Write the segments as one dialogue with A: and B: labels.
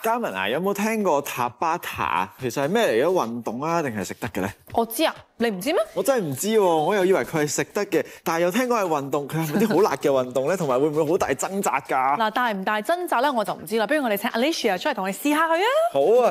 A: 嘉文啊，有冇聽過塔巴塔？其實係咩嚟嘅運動啊，定係食得嘅咧？
B: 我知啊，你唔知咩？
A: 我真係唔知喎，我又以為佢係食得嘅，但係又聽講係運動，佢係咪啲好辣嘅運動咧？同埋會唔會好大掙扎㗎？
B: 嗱，大唔大掙扎咧，我就唔知啦。不如我哋請 Alicia 出嚟同你試下佢啊！
A: 好啊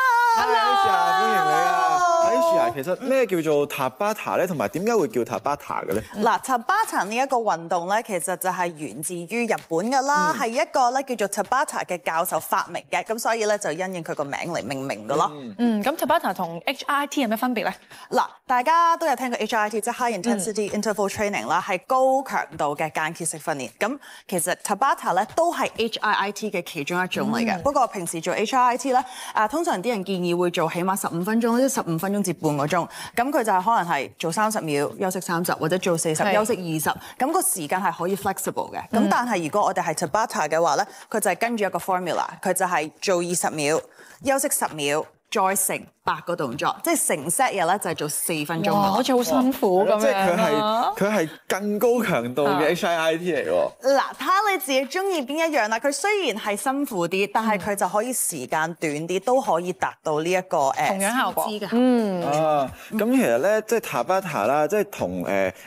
A: ，Alicia， 歡迎你啊 ！Alicia， 其實咩叫做塔巴塔咧？同埋點解會叫塔巴塔嘅咧？
C: 嗱，塔巴塔呢一個運動咧，其實就係源自於日本㗎啦，係一個咧叫做 Tabata 嘅教授發明嘅，咁所以咧就因應佢個名嚟命名㗎咯。
B: 咁 Tabata 同 HIIT 有咩分別咧？
C: 嗱，大家都有聽過 HIIT， 即係 High Intensity Interval Training 啦，係高強度嘅間歇式訓練。咁其實 Tabata 咧都係 HIIT 嘅其中一種嚟嘅。不過平時做 HIIT 咧，通常啲人建議會做起碼15分鐘，即係15分鐘至半個鐘。咁佢就係可能係做30秒休息30，或者做40休息20。咁個時間係可以 flexible 嘅。咁但係如果我哋係 Tabata 嘅話咧，佢就係跟住一個 formula， 佢就係做20秒休息10秒。再乘8個動作，即係成 set 嘢咧就係做4分鐘。
B: 好似好辛苦咁樣。
A: 即係佢係更高強度嘅 HIIT 嚟喎。
C: 嗱，睇下你自己中意邊一樣啦。佢雖然係辛苦啲，但係佢就可以時間短啲，都可以達到呢一個
B: 同樣效果嘅。
A: 咁其實咧，即係塔巴塔啦，即係同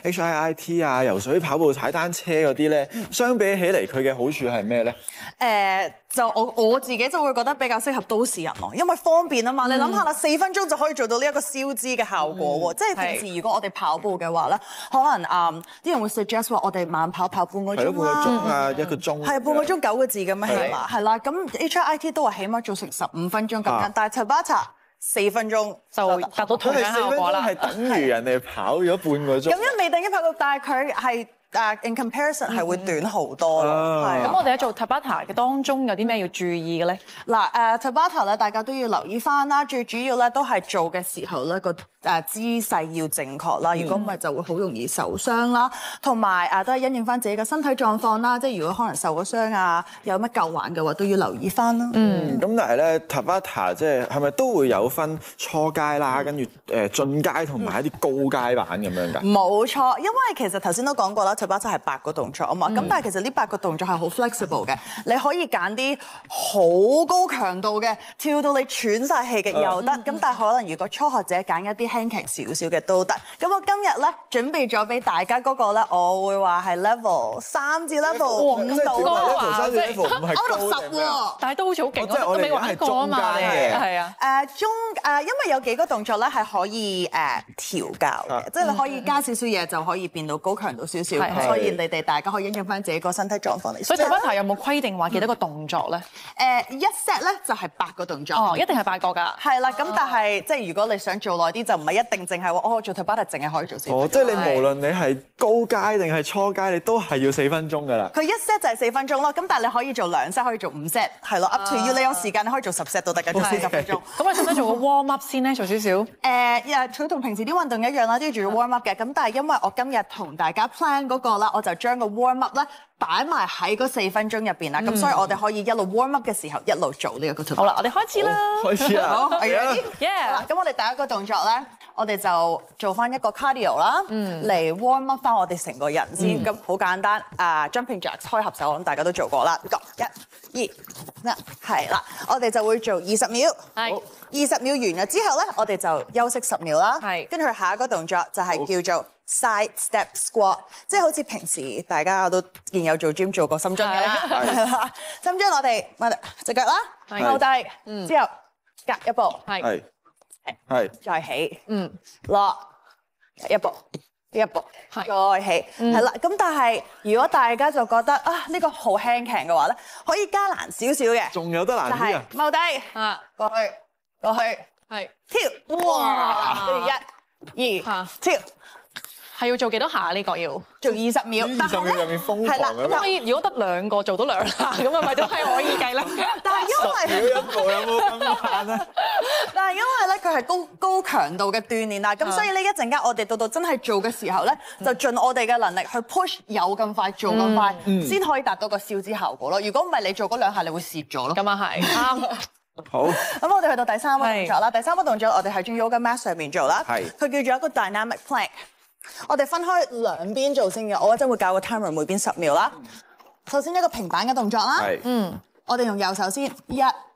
A: HIIT 啊、游水、跑步、踩單車嗰啲咧，相比起嚟，佢嘅好處係咩咧？
C: 就我自己就會覺得比較適合都市人咯，因為方便啊嘛。你諗下啦，4分鐘就可以做到呢一個消脂嘅效果喎。即係平時如果我哋跑步嘅話咧，可能啲人會 suggest 話我哋慢跑半個鐘啦。
A: 係咯，半個鐘啊，1個鐘。係
C: 半個鐘9個字咁樣起碼。係啦，咁 HIIT 都話起碼做成15分鐘咁樣，但係 Tabata 4分鐘
B: 就達到同樣效果啦。
A: 係等於人哋跑咗半個鐘。
C: 咁樣未等於跑到，但係佢係。in comparison 係會短好多咯。
B: 咁我哋喺做 Tabata 嘅當中有啲咩要注意嘅咧？
C: 嗱，Tabata 咧大家都要留意翻啦，最主要咧都係做嘅時候咧個姿勢要正確啦，如果唔係就會好容易受傷啦。同埋都係因應翻自己嘅身體狀況啦，即係如果可能受咗傷啊，有乜救患嘅話都要留意翻啦。
A: 咁但係咧 Tabata 即係咪都會有分初階啦，跟住進階同埋一啲高階版咁樣㗎？
C: 冇錯，因為其實頭先都講過啦。Tabata 係8個動作啊嘛，咁但係其實呢8個動作係好 flexible 嘅，你可以揀啲好高強度嘅，跳到你喘晒氣嘅又得，咁但係可能如果初學者揀一啲輕鬆少少嘅都得。咁我今日咧準備咗俾大家嗰個咧，我會話係 level 3至 level 5度
A: 啊，即係 level 3至 level 5係高定咩？
B: 但係都好似好勁，
A: 即係我哋而家係中間嘅，
B: 係啊。
C: 因為有幾個動作咧係可以調教嘅，即係你可以加少少嘢就可以變到高強度少少。所以你哋大家可以因應翻自己個身體狀況嚟。
B: 所以 Tabata 有冇規定話幾多個動作咧？
C: 一 set 咧就係8個動作。
B: 哦，一定係8個㗎。
C: 係啦，咁但係即係如果你想做耐啲，就唔係一定淨係話做 Tabata 淨係可以做4分鐘。
A: 即係你無論你係高階定係初階，你都係要4分鐘㗎啦。
C: 佢一 set 就係4分鐘咯，咁但係你可以做2 set，可以做5 set，係咯，up to you。你有時間你可以做10 set 都得㗎，做40分鐘。
B: 咁你使唔使做個 warm up 先咧？做少少。
C: 佢同平時啲運動一樣啦，都要做 warm up 嘅。咁但係因為我今日同大家 plan 嗰個啦，我就將個 warm up 咧擺埋喺嗰4分鐘入邊啦。咁所以我哋可以一路 warm up 嘅時候一路做呢一個 Tabata。好
B: 啦，我哋開始啦。
A: 開始啦。
C: 好，ready？
B: Yeah。
C: 咁我哋第一個動作咧，我哋就做翻一個 cardio 啦，嚟 warm up 翻我哋成個人先。咁好簡單，jumping jacks 開合手，我諗大家都做過啦。1、2，係啦，我哋就會做20秒。
B: 係。
C: 20秒完咗之後咧，我哋就休息10秒啦。
B: 係。跟
C: 住下一個動作就係叫做 side step squat， 即係好似平時大家都見有做 gym 做過深蹲嘅啦。深蹲我哋隻腳啦，踎低，之後隔一步，
A: 係，
C: 再起，落一步，再起，係啦。咁但係如果大家就覺得呢個好輕鬆嘅話咧，可以加難少少嘅，
A: 仲有得難啲啊！
C: 踎低，過去，
B: 係
C: 跳，哇！跟住1、2，跳。
B: 係要做幾多下呢個要？
C: 做20秒。
A: 20秒入面瘋狂咁
B: 樣。可以，如果得2個做到2下，咁係咪都係可以計咧？
C: 但係因為
A: 10秒1步有冇咁慢啊？
C: 但係因為咧，佢係高強度嘅鍛鍊啦，咁所以呢一陣間我哋到真係做嘅時候咧，就盡我哋嘅能力去 push 有咁快做咁快，先可以達到個消脂效果咯。如果唔係你做嗰2下，你會蝕咗咯。
B: 咁啊係啱。
A: 好。
C: 咁我哋去到第3個動作啦。第3個動作我哋喺張 yoga mat 上面做啦。
A: 係。
C: 佢叫做一個 dynamic plank。我哋分開兩邊做先嘅，我一陣會教個 timer 每邊10秒啦。首先一個平板嘅動作啦。
A: 係。
C: 我哋用右手先，1、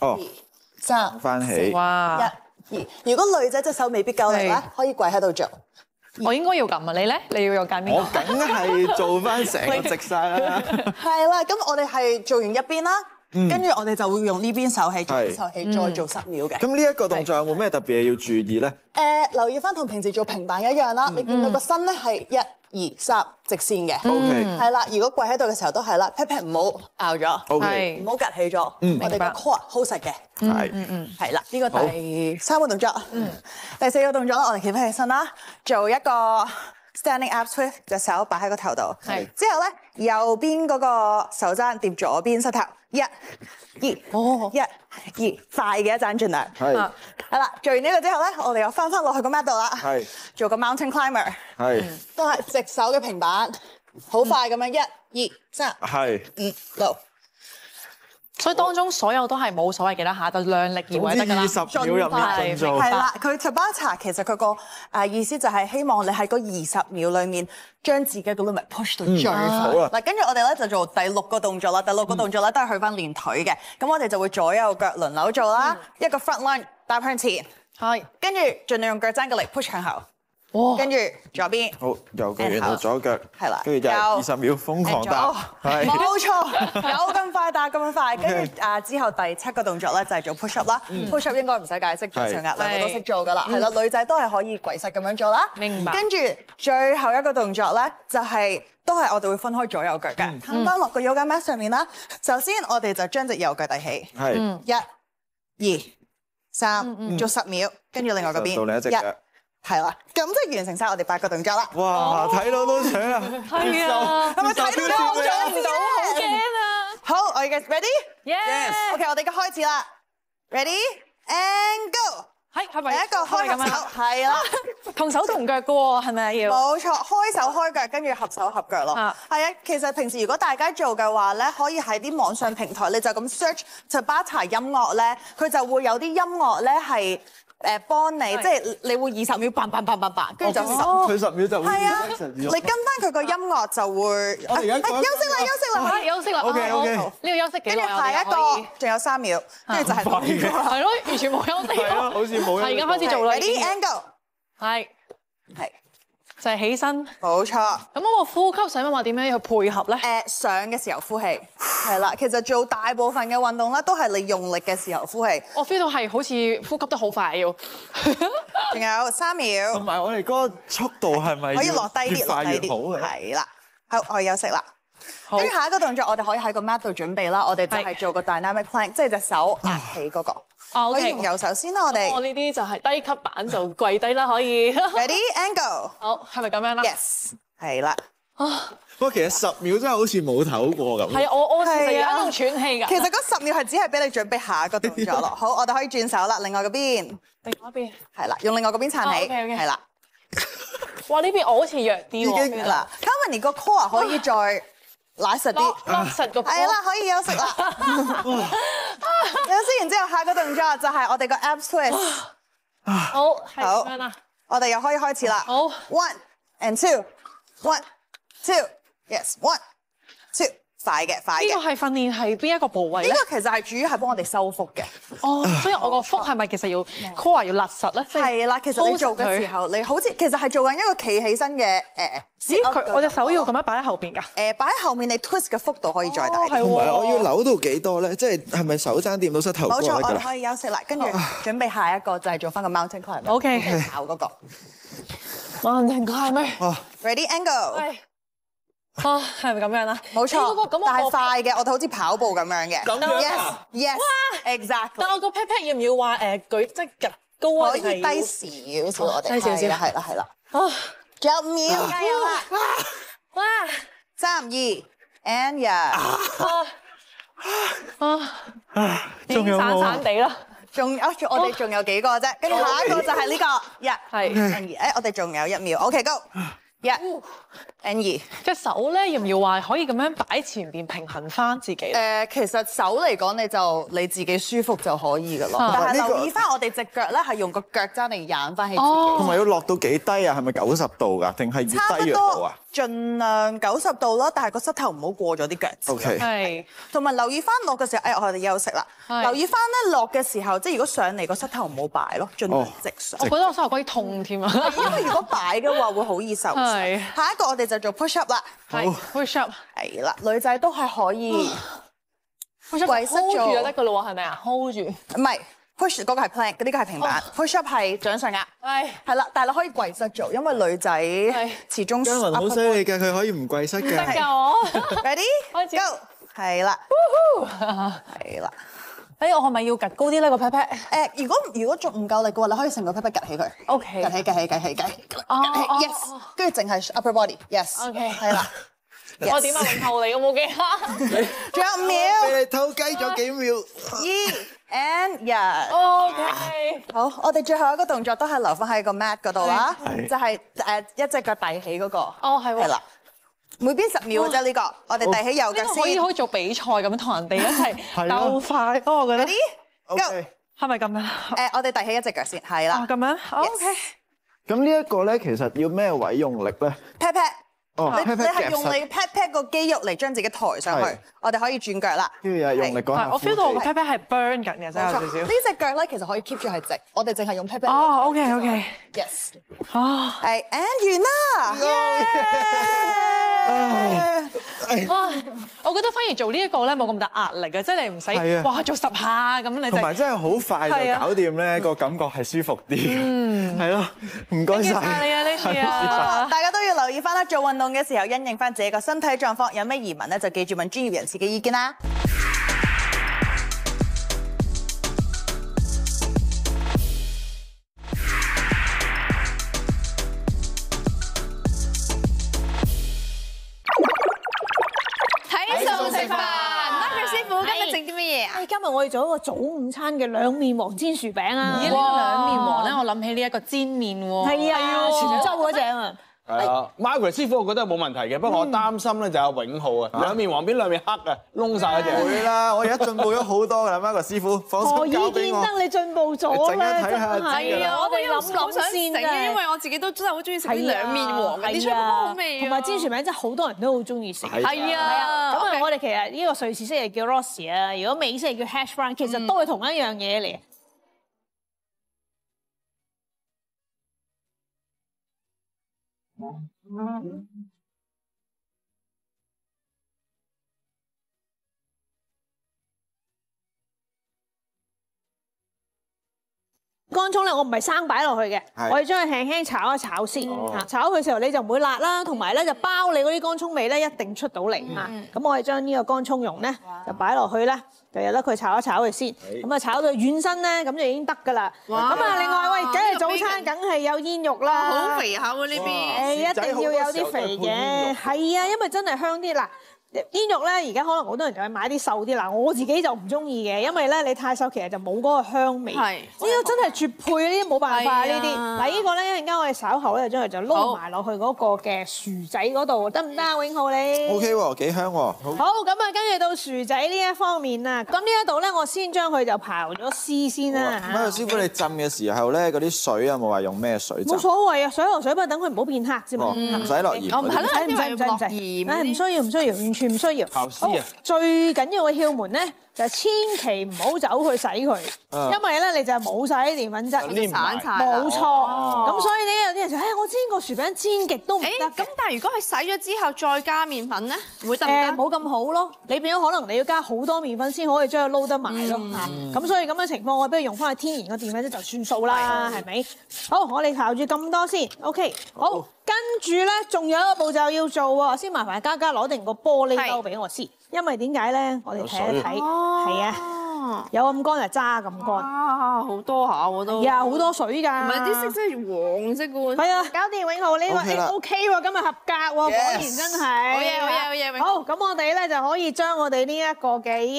A: 哦，
C: 3
A: 翻起。
B: 哇！
C: 1 2。如果女仔隻手未必夠力咧，可以跪喺度做。
B: 我應該要咁啊，你咧？你要用揀邊
A: 我
B: 個？
A: 梗係做翻成個直晒啦。
C: 係啦，咁我哋係做完一邊啦，跟住我哋就會用呢邊手氣做手氣，再做10秒嘅。
A: 咁呢一個動作有冇咩特別嘢要注意咧？
C: 留意翻同平時做平板一樣啦，你見到個身咧係1 2 3直線嘅。
A: OK
C: 係啦，如果跪喺度嘅時候都係啦 pat pat 唔好拗咗
A: OK
C: 唔好趌起咗，我哋個 core hold 實嘅。
A: 係。
C: 係啦，呢個第3個動作。第4個動作咧，我哋企翻起身啦，做一個 standing up twist， 隻手擺喺個頭度。
B: 係。
C: 之後咧，右邊嗰個手踭疊左邊膝頭，1 2，
B: 哦
C: 1 2，快嘅一陣盡量。
A: 係。
C: 係啦，做完呢個之後咧，我哋又翻落去個 mat 度啦。
A: 係。
C: 做個 mountain climber，
A: 係。
C: 都係直手嘅平板，好快咁樣1 2 3
A: 係。
C: 5 6。
B: 所以當中所有都係冇所謂幾多下，就量力而為得㗎啦。
A: 20秒入面盡做。
C: 係啦，佢 Tabata 其實佢個意思就係希望你喺嗰20秒裡面將自己嘅 limit push 到最
A: 好啦
C: 嗱，跟住我哋咧就做第6個動作啦。第6個動作咧都係去翻練腿嘅。咁我哋就會左右腳輪流做啦。一個 front lunge 踏向前，
B: 係。
C: 跟住盡量用腳踭嘅力 push 向後。
B: 哇！
C: 跟住左邊。
A: 好，右腳然後左腳。
C: 係啦。
A: 跟住就20秒瘋狂打。係。
C: 冇錯，有咁快打咁快。跟住之後第7個動作咧就係做 push up 啦。push up 應該唔使解釋，掌上壓兩個都識做噶啦。係啦，女仔都係可以跪實咁樣做啦。
B: 明白。
C: 跟住最後一個動作咧，就係都係我哋會分開左右腳嘅，攤翻落個 yoga mat 上面啦。首先我哋就將隻右腳遞起，
A: 係。
C: 1 2 3，做10秒，跟住另外嗰邊
A: 到另一隻腳。
C: 係啦，咁即係完成晒我哋8個動作啦。
A: 哇！睇到都想啊！
B: 係啊，
C: 係咪睇到都好想唔到？
B: 好驚啊！
C: 好，我哋嘅 ready？
B: Yes。
C: OK，我哋嘅開始啦。Ready and go。
B: 係咪
C: 第一個開合手，係啦，
B: 同手同腳嘅喎，係咪要？
C: 冇錯，開手開腳，跟住合手合腳咯。係啊，其實平時如果大家做嘅話咧，可以喺啲網上平台，你就咁 search Tabata 音樂咧，佢就會有啲音樂咧係幫你，即係你會20秒嘭嘭嘭嘭嘭，跟住就
A: 佢10秒就會。
C: 係啊，你跟翻佢個音樂就會。
A: 我哋而家
C: 休息啦，休息啦，
B: 休息啦。
A: OK，OK。
B: 呢個休息幾耐？
C: 跟住下一個，仲有3秒，跟住就係。
B: 係咯，完全冇休息。
A: 係咯，好似冇。
B: 係而家開始做啦。
C: Ready and go。
B: 係。
C: 係。
B: 就係起身。
C: 冇錯。
B: 咁我個呼吸使乜話點樣去配合咧？
C: 上嘅時候呼氣，係啦。其實做大部分嘅運動咧，都係你用力嘅時候呼氣。
B: 我 feel 到係好似呼吸得好快要。
C: 仲有3秒。
A: 同埋我哋嗰個速度係咪
C: 可以落低啲，落低啲。
A: 好嘅。
C: 係啦，好，我哋休息啦。跟住下一個動作，我哋可以喺個 mat 度準備啦。我哋就係做個 dynamic plank，即係隻手壓起嗰個。可以用右手先啦，我哋。
B: 我呢啲就係低級版，就跪低啦，可以。
C: Ready and go。
B: 好，係咪咁樣啦
C: ？Yes， 係啦。
A: 不過其實10秒真係好似冇唞過咁。
B: 係啊，我其實而家喺度喘氣㗎。
C: 其實嗰10秒係只係俾你準備下一個動作咯。好，我哋可以轉手啦，另外嗰邊。
B: 另外一邊。
C: 係啦，用另外嗰邊撐起。
B: OK，
C: 係啦。
B: 哇！呢邊我好似弱啲喎。
C: 已經啦 Carmen 個 core 可以再拉實啲。
B: 拉實個 core。
C: 係啦，可以休息啦。休息完之後，下個動作就係我哋個 abs twist。
B: 好，係咁樣啦。
C: 我哋又可以開始啦。
B: 好
C: ，1 and 2， 1 2 yes 1 2，快嘅快嘅。
B: 呢個係訓練係邊一個部位咧？
C: 呢個其實係主要係幫我哋收腹嘅。
B: 哦，所以我個腹係咪其實要 core 要勒實咧？
C: 係啦，其實你做嘅時候，你好似其實係做緊一個企起身嘅
B: 我隻手要咁樣擺喺後邊㗎。
C: 擺喺後面，你 twist 嘅幅度可以再大。
B: 係
A: 同埋我要扭到幾多咧？即係咪手踭掂到膝頭哥
C: 冇錯，我哋
A: 得㗎啦？
C: 可以休息啦，跟住準備下一個就係做翻個 mountain climber。
B: OK
C: 跑嗰個。
B: mountain climber。
C: Ready and go。
B: 係咪咁樣啦？
C: 冇錯，
B: 咁
C: 但係快嘅，我哋好似跑步咁樣嘅。
A: 咁樣
C: Yes，exactly。
B: 但我個 pat pat 要唔要話舉即係趌高啊？
C: 可以低少少，我哋
B: 低少少，
C: 係啦係啦。仲有5秒，加油啦！
B: 哇
C: 3、2 and yes。
A: 仲有
B: 散散地啦。
C: 我哋仲有幾個啫，跟住下一個就係呢個1。係。我哋仲有1秒。OK，go。 N2。
B: 隻手咧，要唔要話可以咁樣擺前邊平衡翻自己？
C: 其實手嚟講，你自己舒服就可以噶咯。但係留意翻我哋隻腳咧，係用個腳踭嚟仰翻起自己。
A: 同埋要落到幾低啊？係咪90度㗎？定係越低越好啊？
C: 盡量90度咯，但係個膝頭唔好過咗啲腳趾。
A: OK。
B: 係。同
C: 埋留意翻落嘅時候，我哋休息啦。留意翻咧落嘅時候，即係如果上嚟個膝頭唔好擺咯，盡量直上。
B: 我覺得我膝頭哥痛添啊。
C: 因為如果擺嘅話，會好易受傷。下一個我哋就做 push up 啦。
B: 係 push up。
C: 係啦，女仔都係可以。
B: 跪膝住就得㗎咯喎，係咪啊 ？hold 住。
C: 唔係 push 嗰個係 plank，呢個係平板。push up 係掌上壓。係啦，但係你可以跪膝做，因為女仔始終。
A: 嘉文好犀利㗎，佢可以唔跪膝嘅。
B: 得㗎我。
C: Ready？開始。Go。係啦。係啦。
B: 我係咪要趌高啲咧個 pat pat？
C: 如果仲唔夠力嘅話，你可以成個 pat pat 趌起佢。
B: OK。
C: 趌起。Yes。跟住淨係 upper body。Yes。
B: OK。
C: 係啦。
B: 我點啊？泳後嚟，我冇記啊！
C: 仲有5秒。
A: 俾你偷雞咗幾秒。
C: And yes。
B: OK。
C: 好，我哋最後一個動作都係留翻喺個 mat 嗰度啦，就係一隻腳遞起嗰個。
B: 係喎。
C: 係啦。每邊10秒嘅啫呢個，我哋遞起右腳先。
B: 可以做比賽咁同人哋一齊鬥快，我覺得。
C: Ready？Go。
B: 係咪咁樣？
C: 我哋遞起一隻腳先，係啦。
B: 咁樣 OK。
A: 咁呢一個咧，其實要咩位用力咧
C: ？pat pat。你
A: pat
C: 係用你 pat pat 個肌肉嚟將自己抬上去，我哋可以轉腳啦。
A: 跟住又係用力嗰下。
B: 我 feel 到我個 pat pat 係 burn 緊嘅，真係有少少。
C: 呢隻腳咧其實可以 keep 住係直，我哋淨係用 pat pat。
B: OK。
C: Yes。
B: 係
C: and 完啦。
B: 我覺得反而做呢一個咧冇咁大壓力嘅，即係你唔使做10下咁你。
A: 同埋真係好快就搞掂咧，個感覺係舒服啲。係咯，唔該晒。
B: 你啊，呢次啊，
C: 大家都要留意翻啦，做運動嘅時候因應翻自己個身體狀況，有咩疑問咧就記住問專業人士嘅意見啦。
D: 今日我哋做一個早午餐嘅兩面黃煎薯餅啊！
B: 呢個兩面黃咧，我諗起呢一個煎麵喎。
D: 係啊，泉州嗰隻啊。
E: 係啊，Margaret 師傅我覺得冇問題嘅，不過我擔心咧就有永浩啊，兩面黃邊兩面黑啊，燶晒嗰隻。
A: 會啦，我而家進步咗好多㗎啦，Margaret 師傅，放心交俾我。
D: 何以見得你進步咗咧？真係啊！我哋諗先嘅，
B: 因為我自己都真係好中意食啲兩面黃嗰啲出好味啊。
D: 同埋煎薯餅真係好多人都好中意食。
B: 係啊，
D: 咁啊，我哋其實呢個瑞士式係叫 Rossi 啊，如果美式係叫 Hash Brown，其實都係同一樣嘢嚟。乾葱咧，我唔係生擺落去嘅，我要將佢輕輕炒一炒先。炒佢嘅時候你就唔會辣啦，同埋咧就包你嗰啲乾葱味咧一定出到嚟嚇。咁我哋將呢個乾葱蓉咧就擺落去咧，就由得佢炒一炒佢先。咁啊炒到軟身咧，咁就已經得㗎啦。咁啊另外喂，梗係早餐梗係有煙肉啦，
B: 好肥下喎呢邊。
D: 誒一定要有啲肥嘅，係啊，因為真係香啲啦。煙肉咧，而家可能好多人就係買啲瘦啲啦，我自己就唔中意嘅，因為咧你太瘦其實就冇嗰個香味。係，呢個真係絕配，呢啲冇辦法呢啲。嗱呢個咧一陣間我哋稍後咧將佢就撈埋落去嗰個嘅薯仔嗰度，得唔得啊？永浩你
A: ？OK 喎，幾香喎。好，
D: 咁啊，跟住到薯仔呢一方面啊，咁呢一度咧我先將佢就刨咗絲先啦嚇。
A: 咁師傅你浸嘅時候咧，嗰啲水有冇話用咩水浸？
D: 冇所謂啊，水落水不過等佢唔好變黑啫嘛。
A: 唔使落鹽。
B: 係咯，因為落鹽。
D: 唔需要，完全唔需要。
E: 刨絲啊！
D: 最緊要嘅竅門咧，就千祈唔好走去洗佢，因為咧你就冇晒啲澱粉質，冇錯。咁所以咧有啲人就我煎個薯餅煎極都唔得。
B: 咁但係如果佢洗咗之後再加麵粉咧，會得唔得？
D: 冇咁好咯，你變咗可能你要加好多麵粉先可以將佢撈得埋咯。咁所以咁嘅情況，我不如用翻去天然嘅澱粉質就算數啦，係咪？好，我哋刨住咁多先 ，OK。好，跟住咧仲有一個步驟要做喎，先麻煩嘉嘉攞定個玻璃兜俾我先。因為點解咧？我哋睇一睇，係啊，有咁乾就揸咁乾。
B: 啊，好多下我都。
D: 呀，好多水㗎。
B: 唔係啲色真係黃色嘅喎。
D: 係啊，搞掂永浩呢個 OK 喎，今日合格喎，果然真係。
B: 好嘢，
D: 好，咁我哋咧就可以將我哋呢一個嘅已經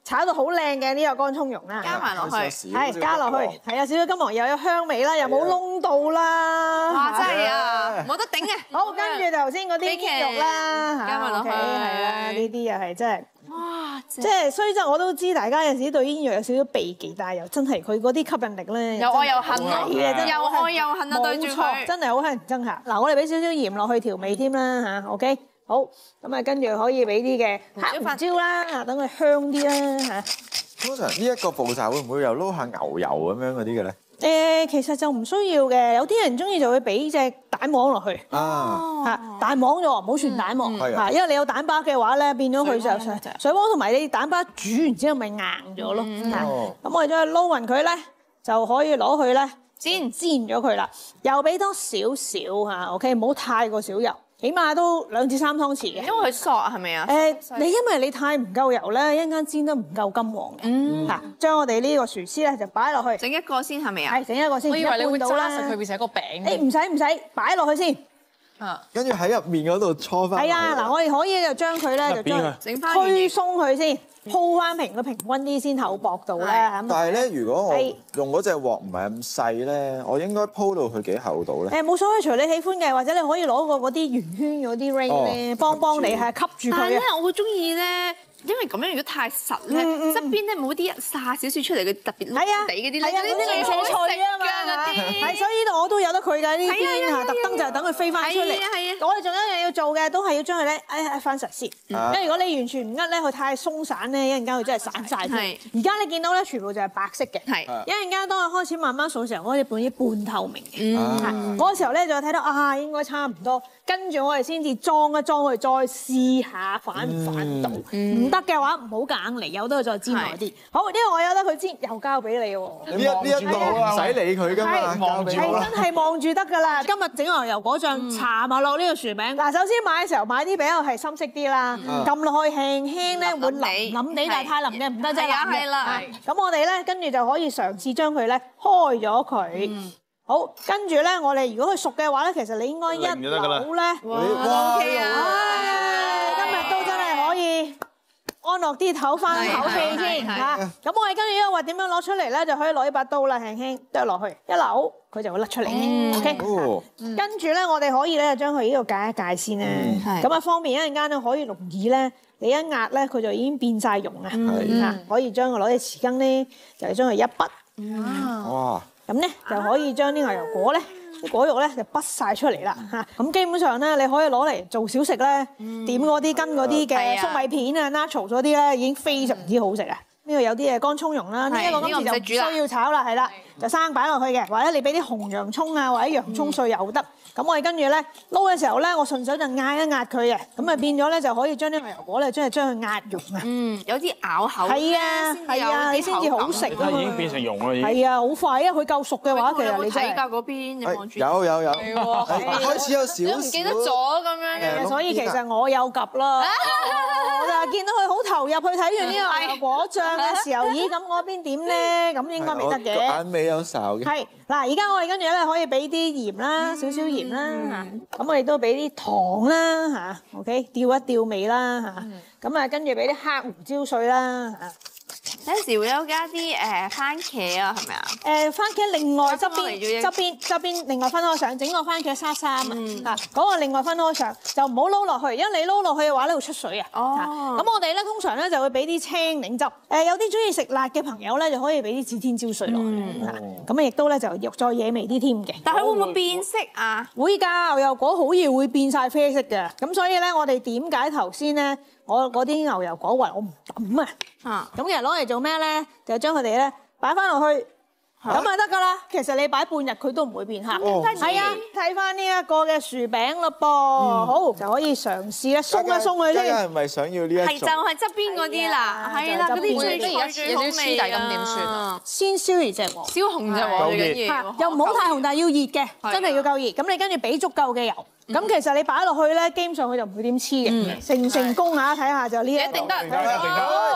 D: 炒到好靚嘅呢個乾葱蓉啦，
F: 加埋落去，
D: 係加落去，係啊，少少金黃又有香味啦，又冇燶到啦，
F: 哇！真係啊，冇得頂嘅。
D: 好，跟住頭先嗰啲煙肉啦，
F: 加埋落去，
D: 係啦，呢啲又係真係。
F: 哇！
D: 即係雖則我都知大家有陣時對煙肉有少少避忌，但係又真係佢嗰啲吸引力咧，
F: 又愛又恨咯，
D: 又
F: 愛又恨啊！對住佢，
D: 真係好乞人憎嚇。嗱，我哋俾少少鹽落去調味添啦嚇，OK。好，咁啊跟住可以俾啲嘅黑胡椒啦，等佢香啲啦嚇。
A: 通常呢一個步驟會唔會又撈下牛油咁樣嗰啲嘅咧？
D: 其實就唔需要嘅，有啲人中意就會俾隻蛋黃落去。嚇，蛋黃咗，唔好全蛋黃嚇，因為你有蛋白嘅話咧，變咗佢就水汪同埋你蛋白煮完之後咪硬咗咯。咁我哋將佢撈勻佢咧，就可以攞去咧煎咗佢啦。又俾多少少嚇 ，OK， 唔好太過少油。起碼都2至3湯匙嘅，
F: 因為佢索啊，係咪啊？
D: 你因為你太唔夠油咧，一陣間煎得唔夠金黃嘅。嗱，將我哋呢個薯絲咧就擺落去，
F: 整一個先係咪啊？
D: 係整一個先。
B: 我以為你會揸
D: 啦，
B: 實佢變成一個餅。
D: 唔使，擺落去先。
A: 跟住喺入面嗰度搓翻。
D: 係啊，嗱，我哋可以就將佢咧就
F: 整翻
D: 推鬆佢先，鋪翻平均啲先厚薄度咧。
A: 但係咧，如果我用嗰隻鑊唔係咁細咧，我應該鋪到佢幾厚度咧？
D: 冇所謂，隨你喜歡嘅，或者你可以攞個嗰啲圓圈嗰啲 ring 咧，幫你係吸住佢。
F: 但係咧，我好中意咧。因為咁樣如果太實咧，側邊咧冇啲撒少少出嚟嘅特別燶地嗰啲咧，嗰啲最好食㗎嗰啲。
D: 係，所以呢度我都有得佢㗎呢邊嚇，特登就係等佢飛翻出嚟。我哋仲有一樣要做嘅，都係要將佢咧翻實先。因為如果你完全唔咧，佢太鬆散咧，一陣間佢真係散晒。而家你見到咧，全部就係白色嘅。一陣間當佢開始慢慢熟嘅時候，開始變啲半透明嘅。嗰個時候咧就睇到應該差唔多，跟住我哋先至裝一裝佢，再試下反唔反到。唔得嘅話唔好夾硬嚟，有得佢再煎耐啲。好，呢個我有得佢煎，又交俾你喎。
A: 呢一度唔使理佢㗎嘛，交俾我啦。
D: 真係望住得㗎啦。今日整牛油果醬搽埋落呢個薯餅。嗱，首先買嘅時候買啲比較係深色啲啦，撳落去輕輕咧會腍地，但係太腍嘅唔得啫。
F: 係啦。
D: 咁我哋咧跟住就可以嘗試將佢咧開咗佢。好，跟住咧我哋如果佢熟嘅話咧，其實你應該一扭咧。
F: 哇！OK 啊！
D: 今日都真係可以。安落啲唞翻口氣先嚇，咁我哋跟住呢個鑊點樣攞出嚟咧，就可以攞呢把刀啦，輕輕剁落去，一扭佢就會甩出嚟。OK，跟住咧我哋可以咧將佢呢度界一界先咧，咁啊方便一陣間咧可以容易咧，你一壓咧佢就已經變晒蓉啦。可以將佢攞啲匙羹咧，就將佢一筆，哇！咁咧就可以將啲牛油果咧。啲果肉咧就畢晒出嚟啦嚇，咁基本上咧你可以攞嚟做小食咧，點嗰啲跟嗰啲嘅粟米片啊、nacho 嗰啲咧已經非常之好食啊！呢個有啲嘅乾葱蓉啦，呢一個今次就唔需要炒啦，係啦，就生擺落去嘅，或者你俾啲紅洋葱啊或者洋葱碎又得。咁我哋跟住咧撈嘅時候咧，我順手就壓一壓佢嘅，咁啊變咗咧就可以將啲牛油果咧將佢壓溶啊。
F: 有啲咬口。
D: 係啊，你先至好食啊嘛。
E: 已經變成蓉啦，已經。
D: 係啊，好快啊！佢夠熟嘅話，其實你真係。
F: 睇㗎嗰邊，你望住。
A: 有。開始有少少。
F: 唔記得咗咁樣嘅。
D: 所以其實我有及啦。我就係見到佢好投入去睇完呢個牛油果醬嘅時候，咦咁嗰邊點咧？咁應該未得嘅。
A: 眼尾有睄嘅。係
D: 嗱，而家我哋跟住咧可以俾啲鹽啦，少少鹽啦嚇。咁我哋都俾啲糖啦嚇 ，OK， 調一調味啦嚇。咁啊，跟住俾啲黑胡椒碎啦嚇。
F: 有時會有加啲番茄啊，係咪啊？
D: 番茄另外側邊另外分開上，整個番茄沙沙啊嘛，嗰個另外分開上，就唔好撈落去，因為你撈落去嘅話咧會出水啊。咁我哋咧通常咧就會俾啲青檸汁，有啲中意食辣嘅朋友咧就可以俾啲指天椒碎落去，咁啊亦都咧就再惹味啲添嘅。
F: 但係會唔會變色啊？
D: 會㗎，牛油果好易會變晒啡色嘅，咁所以咧我哋點解頭先咧？我嗰啲牛油果雲我唔抌啊！咁其實攞嚟做咩咧？就將佢哋咧擺翻落去，咁就得㗎啦。其實你擺半日佢都唔會變黑。係啊，睇翻呢一個嘅薯餅咯噃，好就可以嘗試咧鬆一鬆佢先。
A: 大家係咪想要呢一種？
F: 係就係側邊嗰啲啦，係啦，嗰啲最
B: 有啲黐底咁點算啊？
D: 先燒熱隻鑊，
F: 燒紅隻鑊最緊要，
D: 又唔好太紅，但係要熱嘅，真係要夠熱。咁你跟住俾足夠嘅油。咁其實你擺落去咧，基本上佢就唔會點黐嘅。成唔成功啊？睇下就呢一
F: 定得，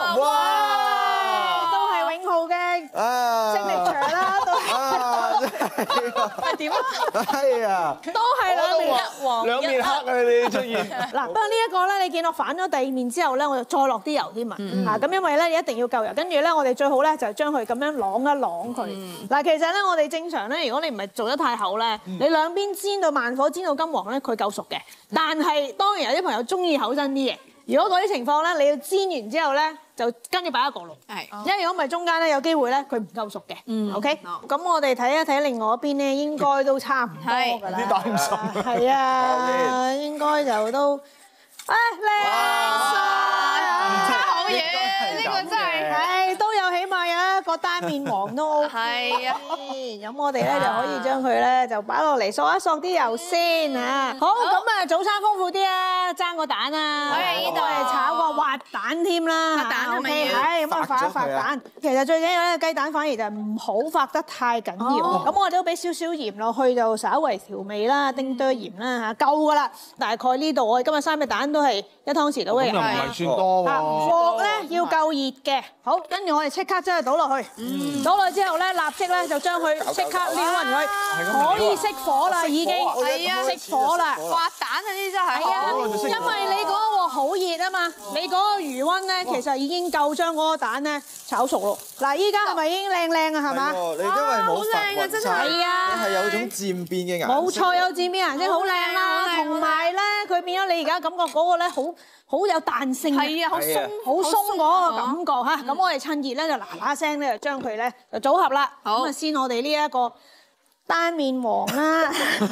D: 哇！都係永浩嘅signature啦，都
B: 係點啊？
A: 係啊，
D: 都係兩面
B: 黃
E: 兩面黑啊！你哋出現。
D: 嗱，不過呢一個咧，你見我反咗地面之後咧，我就再落啲油添啊！咁因為咧，你一定要夠油，跟住咧，我哋最好咧就係將佢咁樣啷一啷佢。嗱，其實咧，我哋正常咧，如果你唔係做得太厚咧，你兩邊煎到慢火，煎到金黃咧，佢夠熟嘅。但係當然有啲朋友中意厚身啲嘅。如果嗰啲情況咧，你要煎完之後咧，就跟住擺一個爐。係，因為如果唔係中間咧有機會咧，佢唔夠熟嘅。OK，咁我哋睇一睇另外一邊咧，應該都差唔多㗎啦。
E: 啲擔心。
D: 係啊，應該就都靚晒，
F: 好嘢，呢個真係。
D: 係都有，起碼有一個單面黃都 OK。
F: 係啊，
D: 咁我哋咧就可以將佢咧就擺落嚟，索一索啲油先嚇。好，咁啊早餐豐富啲啊，爭個蛋啊，呢度係炒個滑蛋添啦。
F: 滑蛋係咪要？
D: 係咁啊，發一發蛋。其實最緊要咧雞蛋反而就唔好發得太緊要。咁我哋都俾少少鹽落去，就稍為調味啦，丁多鹽啦嚇，夠㗎啦。大概呢度我哋今日3隻蛋都係1湯匙到嘅。
E: 咁又唔係算多喎。
D: 鑊咧要夠熱嘅。好，跟住我哋即刻將佢倒落去。倒落去之後咧，立即咧就將佢即刻撩勻佢，可以熄火啦，已經係啊，熄火啦，
F: 滑蛋啊呢真係。
D: 係啊，因為你嗰個鑊好熱啊嘛，你嗰個餘溫咧其實已經夠將嗰個蛋咧炒熟咯。嗱，依家係咪已經靚靚啊？係嘛？
A: 你因為冇發
F: 啊真係
A: 係
D: 係啊，
A: 你係有種漸變嘅顏色。
D: 冇錯，有漸變顏色好靚啦，同埋咧佢變咗你而家感覺嗰個咧好有彈性，
F: 係啊，好鬆
D: 好鬆嗰個感覺嚇。咁我哋趁熱咧就嗱嗱聲咧就將佢咧就組合啦。咁啊先我哋呢一個單面黃啦。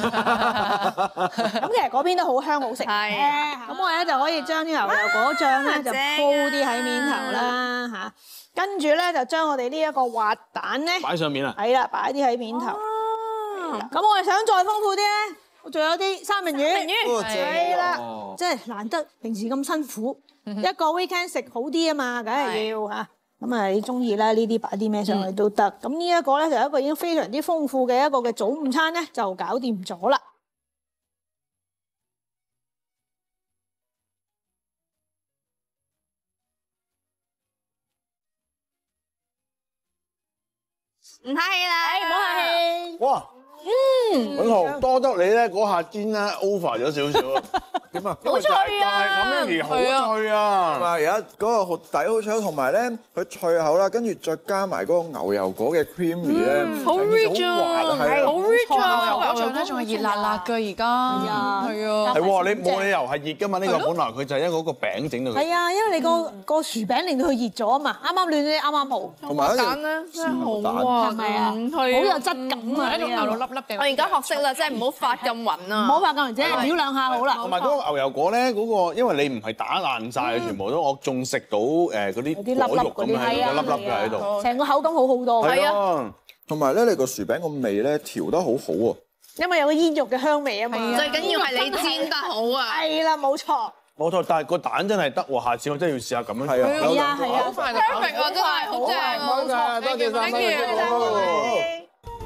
D: 咁其實嗰邊都好香好食。係。咁我哋咧就可以將啲牛油果醬咧就鋪啲喺面頭啦嚇。跟住咧就將我哋呢一個滑蛋咧
E: 擺上面啊。
D: 係啦，擺啲喺面頭。咁我哋想再豐富啲咧。仲有啲三文魚，係啦，真係難得平時咁辛苦，一個 weekend 食好啲啊嘛，梗係要嚇。咁啊，你中意啦，呢啲擺啲咩上去都得。咁呢一個咧就係一個已經非常之豐富嘅一個嘅早午餐咧，就搞掂咗啦。
F: 唔客氣啦，
D: 唔好客氣。
E: 哇！永豪多得你咧嗰下煎咧 over 咗少少啊！點啊？
F: 好脆啊！
E: 就係咁樣而好脆啊！
A: 而家嗰個好底好脆，同埋咧佢脆口啦，跟住再加埋嗰個牛油果嘅 creamy 咧，
F: 好 rich 啊，好 rich 啊！
B: 牛油果醬咧仲係熱辣辣嘅而家，係啊，
E: 係喎，你冇理由係熱噶嘛？呢個本來佢就係一個餅整到佢。
D: 係啊，因為你個薯餅令到佢熱咗啊嘛，啱啱暖啲，啱啱好。
A: 同埋一
F: 蛋咧真係好啊，
D: 係咪啊？好有質感啊！
B: 喺度牛到粒粒嘅。
F: 我而家學識啦，即係唔好發咁暈啊！
D: 唔好發咁暈，即係撩兩下好啦。
E: 同埋嗰個牛油果咧，嗰個因為你唔係打爛晒，全部都我仲食到嗰啲果肉咁樣，有粒粒嘅喺度，
D: 成個口感好好多。
E: 係啊，
A: 同埋咧，你個薯餅個味咧調得好好喎。
D: 因為有個煙肉嘅香味啊嘛。
F: 最緊要係你煎得好啊！
D: 係啦，冇錯。
E: 冇錯，但係個蛋真係得喎，下次我真係要試下咁樣。
A: 係啊，
D: 係啊，係啊。
B: 好快就
F: perfect 啊，真係好正啊！
E: 好嘅，多謝晒，多謝。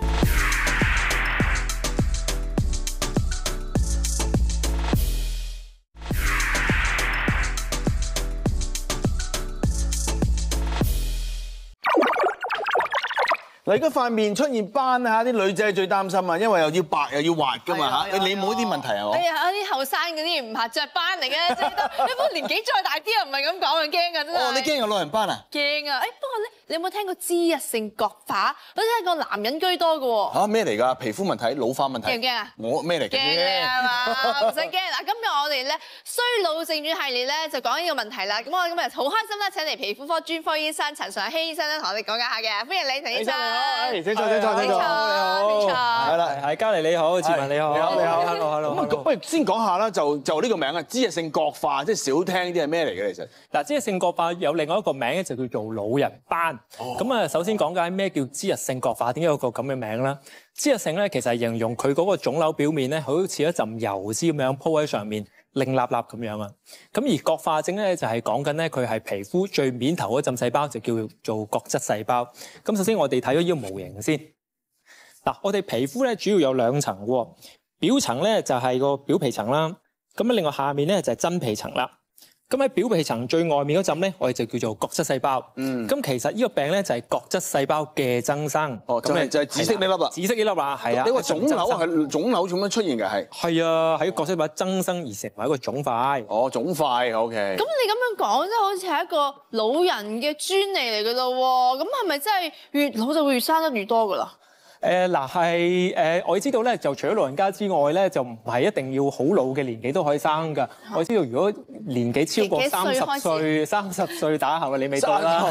E: 嗱，而家塊面出現斑啊！啲女仔最擔心啊，因為又要白又要滑噶嘛嚇。你冇呢啲問題係嘛？
F: 哎呀，啲後生嗰啲唔係雀斑嚟嘅，即係都一般年紀再大啲又唔係咁講啊，驚啊真係。
E: 哦，你驚有老人斑啊？
F: 驚啊！不過咧，你有冇聽過脂溢性角化？好似係個男人居多嘅喎。
E: 嚇咩嚟㗎？皮膚問題、老化問題。
F: 驚唔驚啊？
E: 我咩嚟嘅？
F: 驚你係嘛？唔使驚嗱，今日我哋咧衰老正傳系列咧就講呢個問題啦。咁我今日好開心啦，請嚟皮膚科專科醫生陳尚希醫生咧同我哋講解下嘅。歡迎你，陳醫生。
E: 請坐，你好，係啦，
G: 係嘉莉你好，志文你好，
E: 你好
G: ，hello。
E: 咁不如先講下啦，就呢個名啊，脂溢性角化，即係少聽啲係咩嚟嘅其實？
G: 嗱，脂溢性角化有另外一個名咧，就叫做老人斑。咁啊，首先講解咩叫脂溢性角化，點解有個咁嘅名啦？脂溢性咧，其實係形容佢嗰個腫瘤表面咧，好似一陣油脂咁樣鋪喺上面，令立立咁樣啊。咁而角化症咧，就係講緊咧，佢係皮膚最面頭嗰陣細胞就叫做角質細胞。咁首先我哋睇咗呢個模型先。嗱，我哋皮膚咧主要有兩層喎，表層咧就係個表皮層啦。咁啊，另外下面咧就係真皮層啦。 咁喺表皮層最外面嗰陣咧，我哋就叫做角質細胞。咁其實呢個病咧就係角質細胞嘅增生。
E: 咁就係紫色呢粒啦。
G: 紫色呢粒啊，係啊。
E: 你話腫瘤係腫瘤咁樣出現嘅係？
G: 係啊，喺角質細胞增生而成為一個腫塊。
E: 哦，腫塊 OK。
F: 咁你咁樣講，即係好似係一個老人嘅專利嚟㗎咯喎。咁係咪真係越老就會越生得越多㗎啦？
G: 我知道咧，就除咗老人家之外咧，就唔係一定要好老嘅年紀都可以生㗎。我知道如果年紀超過30歲打後，你未到啦。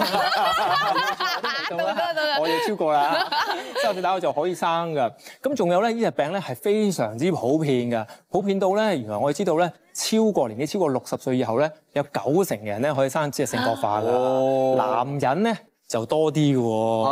G: 我哋超過啦，30歲打後就可以生㗎。咁仲有咧，呢隻病咧係非常之普遍㗎，普遍到咧，原來我哋知道咧，年紀超過60歲以後咧，有90%嘅人咧可以生脂溢性角化㗎。男人咧就多啲嘅喎。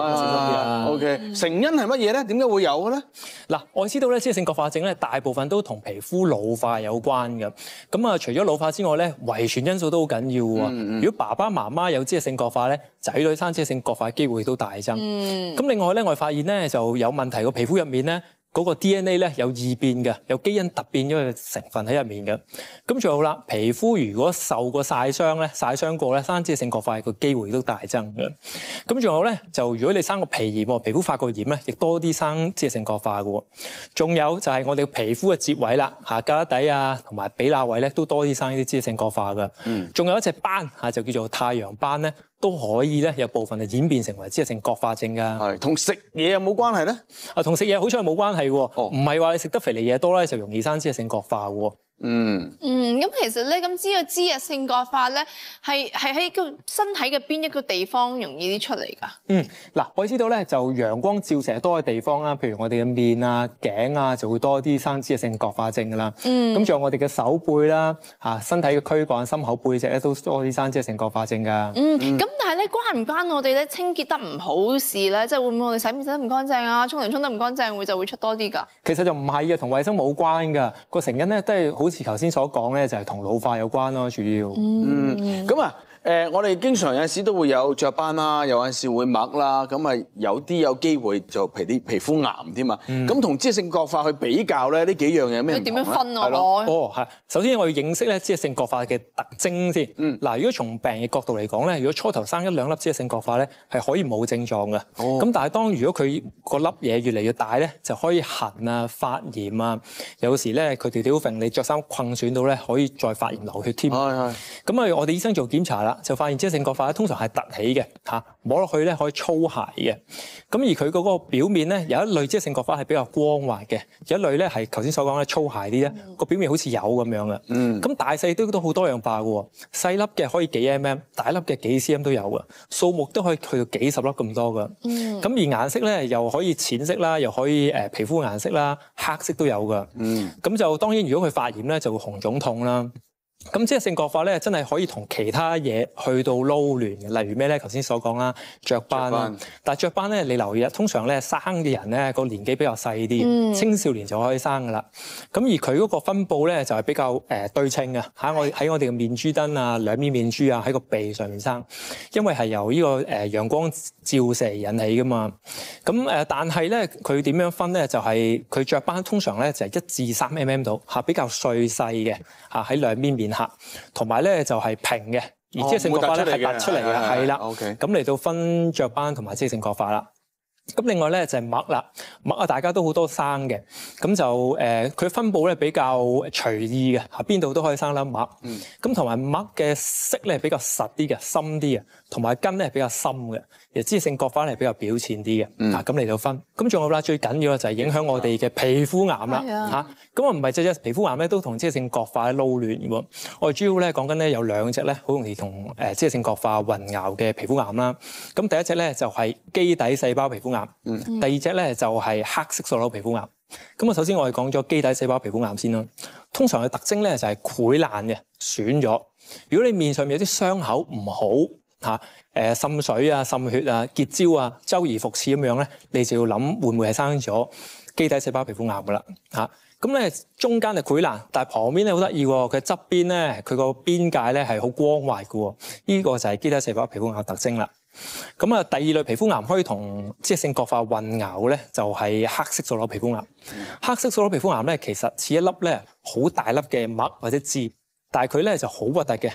E: OK， 成因係乜嘢咧？點解會有嘅咧？
G: 嗱，我知道咧，脂溢性角化症咧，大部分都同皮膚老化有關嘅。咁啊，除咗老化之外咧，遺傳因素都好緊要喎。如果爸爸媽媽有脂溢性角化咧，仔女生脂溢性角化嘅機會都大增。咁另外咧，我哋發現咧就有問題個皮膚入面咧，嗰個 DNA 咧有異變嘅，有基因突變咗嘅成分喺入面嘅。咁仲有啦，皮膚如果受過曬傷過咧，生脂溢性角化個機會都大增嘅。咁仲有咧，就如果你生個皮炎，皮膚發過炎咧，亦多啲生脂溢性角化嘅喎。仲有就係我哋皮膚嘅接位啦，胳肋底啊同埋髀罅位咧，都多啲生呢啲脂溢性角化嘅。仲有一隻斑就叫做太陽斑咧，都可以咧有部分係演變成為脂溢性角化症㗎。
E: 係同食嘢有冇關係咧？
G: 同食嘢好彩冇關係喎，唔係話你食得肥膩嘢多咧就容易生脂溢性角化喎。
F: 咁其實咧，咁知道脂溢性角化咧係喺個身體嘅邊一個地方容易啲出嚟㗎？
G: 嗱，我知道咧就陽光照射多嘅地方啦，譬如我哋嘅面啊、頸啊，就會多啲生脂溢性角化症㗎啦。咁仲有我哋嘅手背啦、身體嘅軀幹、心口背脊咧，都多啲生脂溢性角化症㗎。
F: 咁但係咧關唔關我哋咧清潔得唔好事咧？即係會唔會我哋洗面洗得唔乾淨啊、沖涼沖得唔乾淨就會出多啲㗎？
G: 其實就唔係嘅，同衞生冇關㗎。個成因咧都係好似頭先所講咧，就係同老化有關咯，主要。
E: 咁啊。我哋經常有陣時都會有雀斑啦，有陣時會癦啦，咁啊有啲有機會就皮膚癌添啊。咁同脂溢性角化去比較咧，呢幾樣嘢咩唔同咧？
F: 點樣分啊？
G: 係。首先我要認識咧脂溢性角化嘅特徵先。嗱，如果從病嘅角度嚟講咧，如果初頭生1、2粒脂溢性角化咧，係可以冇症狀嘅。咁但係當如果佢個粒嘢越嚟越大咧，就可以痕啊、發炎啊，有時咧佢條條揈你着衫困損到咧，可以再發炎流血添。咁啊，我哋醫生做檢查啦，就發現脂溢性角化咧通常係凸起嘅摸落去咧可以粗鞋嘅。咁而佢嗰個表面咧有一類脂溢性角化係比較光滑嘅，有一類咧係頭先所講咧粗鞋啲咧，個表面好似油咁樣嘅。咁大細都好多樣化嘅喎，細粒嘅可以幾 mm， 大粒嘅幾 cm 都有嘅，數目都可以去到幾十粒咁多嘅。咁而顏色咧又可以淺色啦，又可以皮膚顏色啦，黑色都有嘅。咁就當然如果佢發炎咧就會紅腫痛啦。咁脂溢性角化咧，真係可以同其他嘢去到撈亂嘅，例如咩咧？頭先所講啦，雀斑啦。但係雀斑咧，你留意啊，通常咧生嘅人咧個年紀比較細啲，青少年就可以生噶啦。咁而佢嗰個分佈咧就係比較對稱嘅喺我哋嘅面珠燈啊、兩邊面珠啊，喺個鼻上面生，因為係由呢個陽光照射引起噶嘛。咁但係咧佢點樣分咧？就係佢雀斑通常咧就係1至3 mm 度比較碎細嘅喺兩邊面。同埋咧就係平嘅，而脂溢性角化咧係突出嚟嘅，係啦。咁嚟到分雀斑同埋脂溢性角化啦。咁另外咧就係癦啦，癦啊大家都好多生嘅，咁就佢分佈咧比較隨意嘅，邊度都可以生粒癦。咁同埋癦嘅色咧比較實啲嘅，深啲嘅，同埋根咧比較深嘅，而脂溢性角化咧比較表淺啲嘅。咁嚟到分。咁仲有啦，最緊要嘅就係影響我哋嘅皮膚癌啦。咁啊唔係隻皮膚癌咧都同脂溢性角化撈亂嘅喎。我哋主要咧講緊咧有2隻咧好容易同脂溢性角化混淆嘅皮膚癌啦。咁第一隻咧就係基底細胞皮膚癌。第二隻咧就係黑色素瘤皮膚癌。咁啊，首先我哋講咗基底細胞皮膚癌先啦。通常嘅特徵咧就係潰爛嘅、損咗。如果你面上面有啲傷口唔好滲水啊、滲血啊、結焦啊、周而復始咁樣咧，你就要諗會唔會係生咗基底細胞皮膚癌噶啦咁咧中間就潰爛，但係旁邊咧好得意喎，佢側邊咧佢個邊界咧係好光滑嘅喎。呢個就係基底細胞皮膚癌特徵啦。咁啊，第二類皮膚癌可以同脂溢性角化混淆咧，就係黑色素瘤皮膚癌。黑色素瘤皮膚癌咧，其實似一粒咧好大粒嘅癦或者痣，但係佢咧就好核突嘅。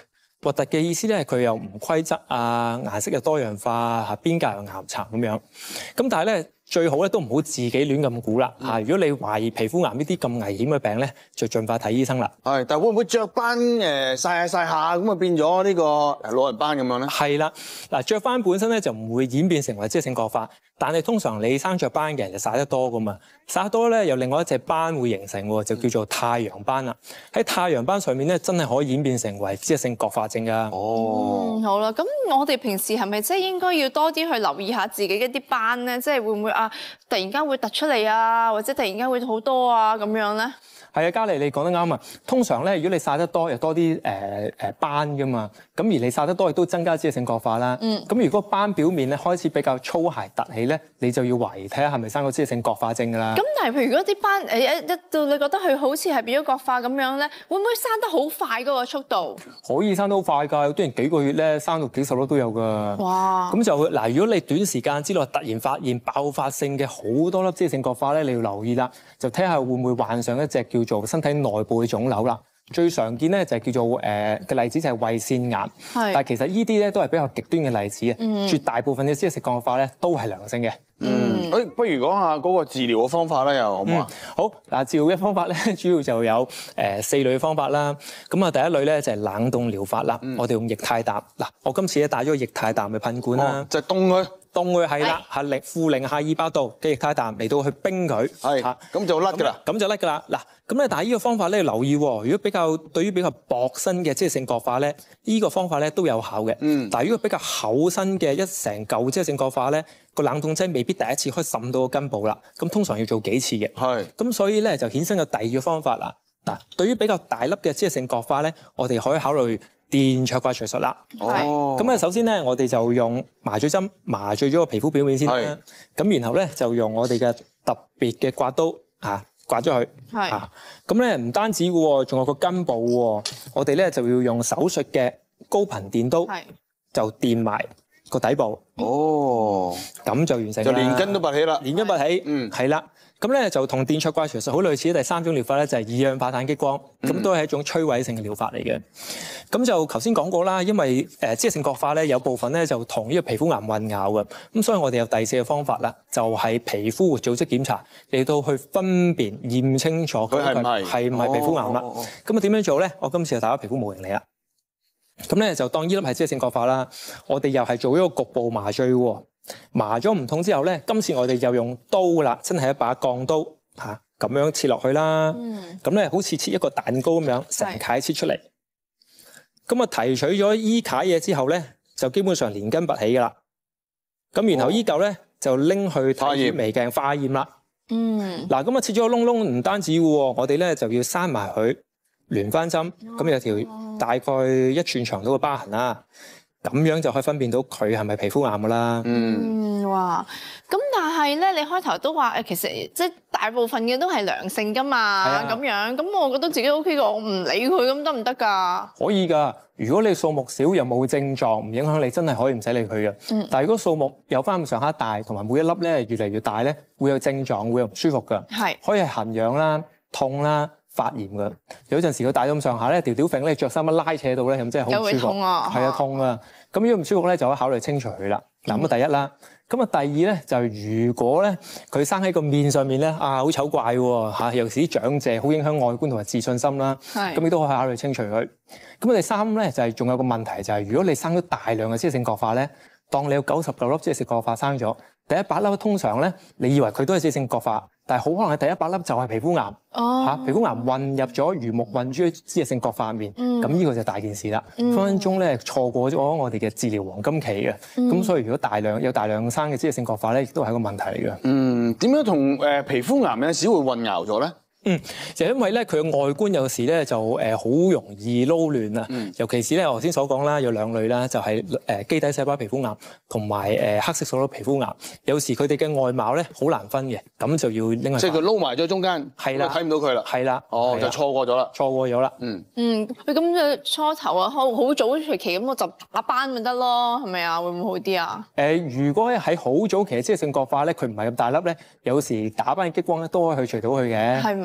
G: 核突嘅意思咧，佢又唔規則啊，顏色又多樣化，嚇邊界又岩殘咁樣。咁但係咧，最好咧都唔好自己亂咁估啦嚇。如果你懷疑皮膚癌呢啲咁危險嘅病咧，就盡快睇醫生啦。
E: 係，但會唔會雀斑曬下咁啊變咗呢個老人斑咁樣咧？係
G: 啦，嗱雀斑本身咧就唔會演變成為脂溢性角化，但係通常你生雀斑嘅人就曬得多噶嘛，曬得多咧有另外一隻斑會形成喎，就叫做太陽斑啦。喺太陽斑上面咧，真係可以演變成為脂溢性角化症㗎。
F: 哦，好啦，咁我哋平時係咪即係應該要多啲去留意下自己一啲斑咧？即係會唔會突然間會突出嚟啊，或者突然間會好多啊咁樣咧？
G: 係啊，嘉莉你講得啱啊！通常咧，如果你曬得多，又多啲斑噶嘛，咁而你曬得多亦都增加脂溢性角化啦。咁如果斑表面咧開始比較粗鞋凸起咧，你就要懷疑睇下係咪生個脂溢性角化症㗎啦。
F: 咁但係譬如如果啲斑一到你覺得佢好似係變咗角化咁樣咧，會唔會生得好快嗰個速度？
G: 可以生得好快㗎，有啲人幾個月咧生到幾十粒都有㗎。
F: 哇！
G: 咁就嗱，如果你短時間之內突然發現爆發性嘅好多粒脂溢性角化咧，你要留意啦，就睇下會唔會患上一隻叫做身體內部嘅腫瘤啦。最常見咧就係叫做嘅例子就係胃腺癌，但係其實呢啲咧都係比較極端嘅例子啊。絕大部分嘅脂溢性角化咧都係良性嘅。
E: 不如講下嗰個治療嘅方法啦，又好唔好啊？
G: 好嗱，治療嘅方法咧主要就有4類方法啦。咁啊，第一類咧就係冷凍療法啦。我哋用液態氮嗱，我今次咧帶咗個液態氮嘅噴管啦，
E: 就係凍佢。
G: 凍佢係啦，係負零下200度嘅液態氮嚟到去冰佢，
E: 係咁就甩㗎啦，
G: 咁就甩㗎啦。嗱，咁咧但係呢個方法咧留意喎，如果對於比較薄身嘅脂溢性角化咧，呢個方法咧都有效嘅。但係如果比較厚身嘅一成嚿脂溢性角化咧，個冷凍劑未必第一次可以滲到個根部啦，咁通常要做幾次嘅。咁所以咧就衍生咗第二個方法啦。嗱，對於比較大粒嘅脂溢性角化咧，我哋可以考慮電灼刮除術啦。咁啊，首先咧，我哋就用麻醉針麻醉咗個皮膚表面先啦。咁然後咧，就用我哋嘅特別嘅刮刀刮咗佢。咁咧唔單止嘅喎，仲有個根部喎。我哋咧就要用手術嘅高頻電刀，就電埋個底部。咁就完成啦。
E: 就連根都拔起啦。
G: 連根拔起。係啦。咁咧就同電灼刮除術好類似。第三種療法咧就係二氧化碳激光，咁都係一種摧毀性嘅療法嚟嘅。咁就頭先講過啦，因為脂溢性角化咧有部分咧就同呢個皮膚癌混淆嘅，咁所以我哋有第4個方法啦，就係皮膚活組織檢查嚟到去分辨驗清楚佢係唔係皮膚癌啦。咁啊點樣做咧？我今次就帶咗皮膚模型嚟啦。咁咧就當呢粒係脂溢性角化啦，我哋又係做一個局部麻醉喎。麻咗唔痛之後咧，今次我哋就用刀啦，真係一把鋼刀咁樣切落去啦。咁咧好似切一個蛋糕咁樣，成塊切出嚟。咁啊提取咗依塊嘢之後咧，就基本上連根拔起噶啦。咁然後依嚿咧就拎去睇顯微鏡化驗啦。嗱，咁啊切咗個窿窿，唔單止嘅喎，我哋咧就要閂埋佢，聯翻針。咁有條大概1寸長度嘅疤痕啦。咁樣就可以分辨到佢係咪皮膚癌噶啦。
F: 哇！咁但係咧，你開頭都話其實即係大部分嘅都係良性噶嘛，咁樣。咁我覺得自己 OK 嘅，我唔理佢咁得唔得㗎？
G: 可以㗎。如果你數目少又冇症狀，唔影響你，真係可以唔使理佢嘅。但係如果數目有翻咁上下大，同埋每一粒咧越嚟越大咧，會有症狀，會有唔舒服㗎。可以係痕癢啦、痛啦、發炎㗎。有陣時佢大到咁上下咧，條屌揈咧着衫一拉扯到咧，咁真係好唔舒服。係啊，痛啊！咁如果唔舒服咧，就可以考慮清除佢啦。嗱，咁第一啦。咁啊，第二咧就係如果咧佢生喺個面上面咧，好醜怪喎，尤其是啲長者，好影響外觀同埋自信心啦。咁亦都可以考慮清除佢。咁第三咧就係仲有個問題就係，如果你生咗大量嘅脂溢性角化咧，當你有99粒脂溢性角化生咗，第100粒通常咧，你以為佢都係脂溢性角化，但係好可能係第100粒就係皮膚癌。皮膚癌混入咗魚目混珠脂溢性角化入面，咁呢個就大件事啦。分分鐘咧錯過咗我哋嘅治療黃金期嘅。咁所以如果有大量生嘅脂溢性角化咧，亦都係一個問題嚟嘅。
E: 點樣同皮膚癌有陣時會混淆咗咧？
G: 就因為咧佢嘅外觀有時咧就好容易撈亂啊。尤其是咧我頭先所講啦，有2類啦，就係基底細胞皮膚癌同埋黑色素粒皮膚癌。有時佢哋嘅外貌咧好難分嘅，咁就要拎去。即
E: 係佢撈埋咗中間，係啦，睇唔到佢啦。
G: 係啦，
E: 就錯過咗啦。
G: 錯過咗啦。
F: 咁就初頭好早期咁，我就打斑咪得咯，係咪啊？會唔會好啲啊？
G: 如果喺好早期嘅脂溢性角化咧，佢唔係咁大粒咧，有時打斑嘅激光咧都可以去除到佢嘅。
F: 係咪啊？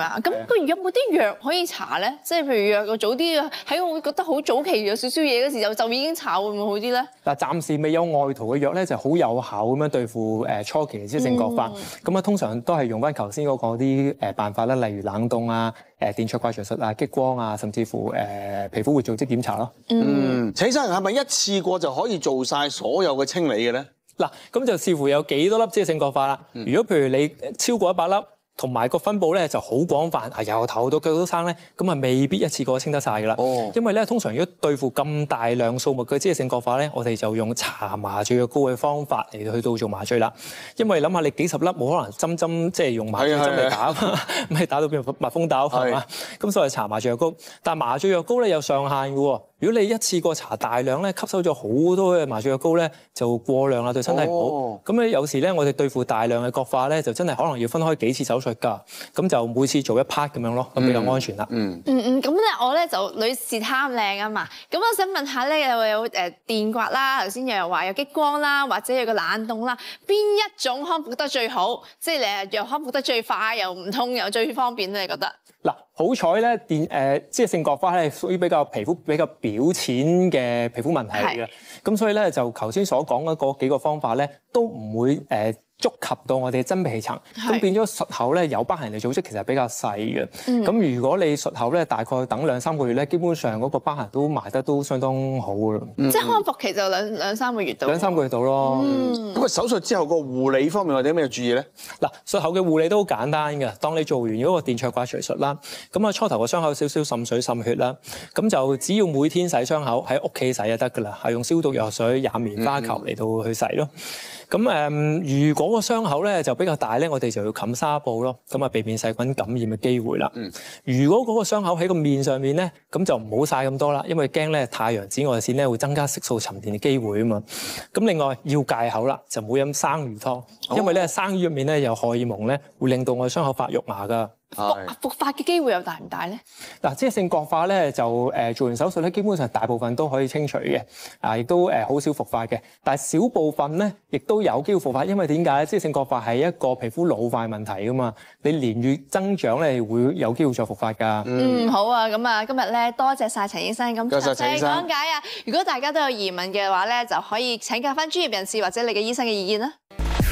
F: 㗎。咁不如有冇啲藥可以搽咧？即係譬如藥個早啲喺我覺得好早期有少少嘢嗰時就已經搽，會唔會好啲咧？
G: 嗱，暫時未有外塗嘅藥咧，就好有效咁樣對付初期嘅脂性角化。咁啊，通常都係用翻頭先嗰個啲辦法啦，例如冷凍啊、電灼掛除術啊、激光啊，甚至乎皮膚活組織檢查咯。
E: 陳醫生係咪一次過就可以做晒所有嘅清理嘅咧？
G: 嗱，咁就視乎有幾多粒脂性角化啦。如果譬如你超過100粒，同埋個分佈咧就好廣泛，由頭到腳都生咧，咁啊未必一次過清得晒㗎啦。因為咧通常如果對付咁大量數目嘅脂性角化咧，我哋就用搽麻醉藥膏嘅方法嚟去到做麻醉啦。因為諗下你幾十粒冇可能針即係用麻醉針嚟打，咪打到變蜜蜂竇係嘛？咁所以搽麻醉藥膏，但係麻醉藥膏咧有上限嘅喎。如果你一次過搽大量咧，吸收咗好多嘅麻醉藥膏咧，就過量啦，對身體唔好。咁咧有時咧，我哋對付大量嘅角化咧，就真係可能要分開幾次手術㗎。咁就每次做一 part 咁樣咯，咁比較安全啦。
F: 咁咧我咧就女士貪靚啊嘛。咁我想問下咧，有電刮啦，頭先又話有激光啦，或者有個冷凍啦，邊一種康復得最好？即係你又康復得最快，又唔痛又最方便咧？你覺得？
G: 嗱，好彩咧，脂性角化咧係屬於皮膚比較表淺嘅皮膚問題嚟嘅，咁所以咧就頭先所講嘅嗰幾個方法咧，都唔會觸及到我哋真皮層，咁變咗術後咧有疤痕嘅組織其實比較細嘅。咁如果你術後咧大概等2-3個月咧，基本上嗰個疤痕都埋得都相當好㗎啦。
F: 即係康復期就2-3個月到。2-3
G: 個月到咯。
E: 咁啊手術之後個護理方面我哋有咩要注意咧？
G: 嗱，術後嘅護理都好簡單嘅。當你做完嗰個電灼掛除術啦，咁啊初頭個傷口少少滲水滲血啦，咁就只要每天洗傷口喺屋企洗就得㗎啦，係用消毒藥水、廿棉花球嚟到去洗咯。咁如果個傷口咧就比較大咧，我哋就要冚紗布咯，咁啊避免細菌感染嘅機會啦。如果嗰個傷口喺個面上面咧，咁就唔好曬咁多啦，因為驚咧太陽紫外線咧會增加色素沉澱嘅機會啊嘛。咁另外要戒口啦，就唔好飲生魚湯，因為咧生魚入面咧有荷爾蒙咧，會令到我哋傷口發肉芽㗎。
F: 復發嘅機會又大唔大咧？
G: 嗱，脂性角化咧就做完手術咧，基本上大部分都可以清除嘅，亦都好少復發嘅。但係少部分咧，亦都有機會復發，因為點解咧？脂性角化係一個皮膚老化問題噶嘛，你年月增長咧會有機會再復發㗎。
F: 好啊，咁啊今日咧多謝晒陳醫生咁詳細講解啊！如果大家都有疑問嘅話咧，就可以請教翻專業人士或者你嘅醫生嘅意見啦。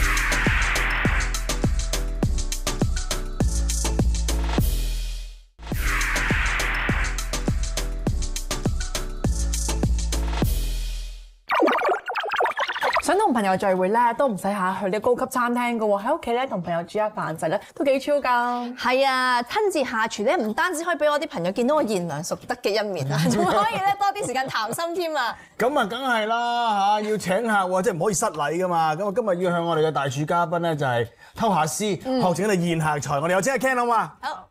H: 想同朋友聚會咧，都唔使下去啲高級餐廳㗎喎，喺屋企咧同朋友煮下飯食咧，都幾超㗎。
F: 係啊，親自下廚咧，唔單止可以俾我啲朋友見到我賢良淑德嘅一面啊，仲可以咧多啲時間談心添啊。
I: 咁啊，梗係啦嚇，要請客喎，即係唔可以失禮㗎嘛。咁啊，今日要向我哋嘅大廚嘉賓咧，就係偷下師學整嘅宴客菜。我哋有請阿 Ken 好嘛？
F: 好。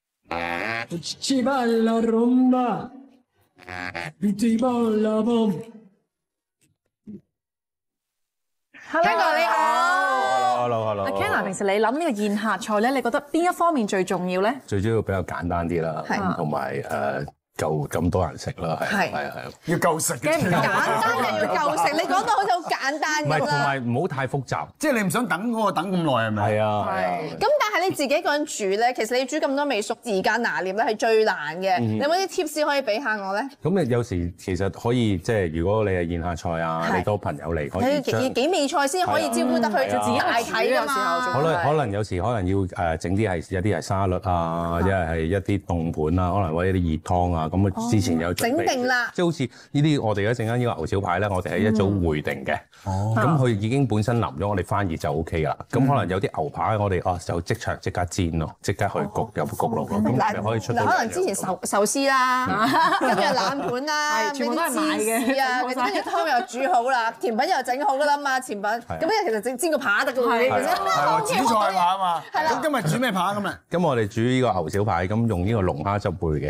H: Hello， 你好。
I: Hello。
H: 阿 Ken 平時你諗呢個宴客菜咧，你覺得邊一方面最重要咧？
J: 最主要比較簡單啲啦，同埋夠咁多人食啦，係
I: 要夠食嘅。
F: 簡單又要夠食，你講到好似好簡單咁啦。
J: 唔係，同埋唔好太複雜，
I: 即係你唔想等嗰個等咁耐係咪？
J: 係啊。
F: 咁但係你自己一個人煮咧，其實你煮咁多味熟，時間拿捏咧係最難嘅。你有冇啲 tips 可以俾下我咧？
J: 咁你有時其實可以即係如果你係宴客菜啊，你多朋友嚟可以將
F: 幾味菜先可以招呼得佢自己大體㗎嘛。
J: 可能有時可能要整啲係有啲係沙律啊，一係一啲凍盤啊，可能或者啲熱湯啊，咁啊之前有
F: 整定啦，
J: 即係好似呢啲我哋一陣間呢個牛小排咧，我哋係一早回定嘅，咁佢已經本身淋咗，我哋翻熱就 O K 㗎啦。咁可能有啲牛排我哋就即場即刻煎咯，即刻去焗入焗爐咯，咁就可以出到。
F: 可能之前壽司啦，跟住冷盤啦，
H: 全部都係買嘅
F: 啊，跟住湯又煮好啦，甜品又整好㗎啦嘛，甜品。咁其實煎個扒得㗎喎，
I: 係紫菜扒啊嘛。咁今日煮咩扒咁啊？
J: 咁我哋煮呢個牛小排，咁用呢個龍蝦汁配嘅。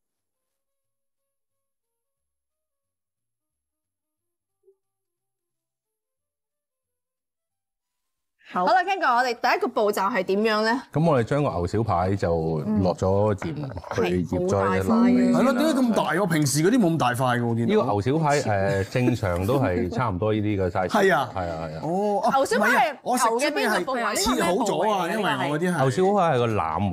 F: 好啦，跟住我哋第一個步驟係點樣咧？
J: 咁我哋將個牛小排就落咗鹽去醃咗一落嚟。
I: 係咯，點解咁大喎？平時嗰啲冇咁大塊嘅我見到。
J: 呢個牛小排正常都係差唔多呢啲嘅 size。
I: 係啊，
J: 係啊。
F: 哦，牛小排係牛嘅邊個部位？
I: 切好咗啊，因為我嗰啲係。
J: 牛小排係個腩位啊，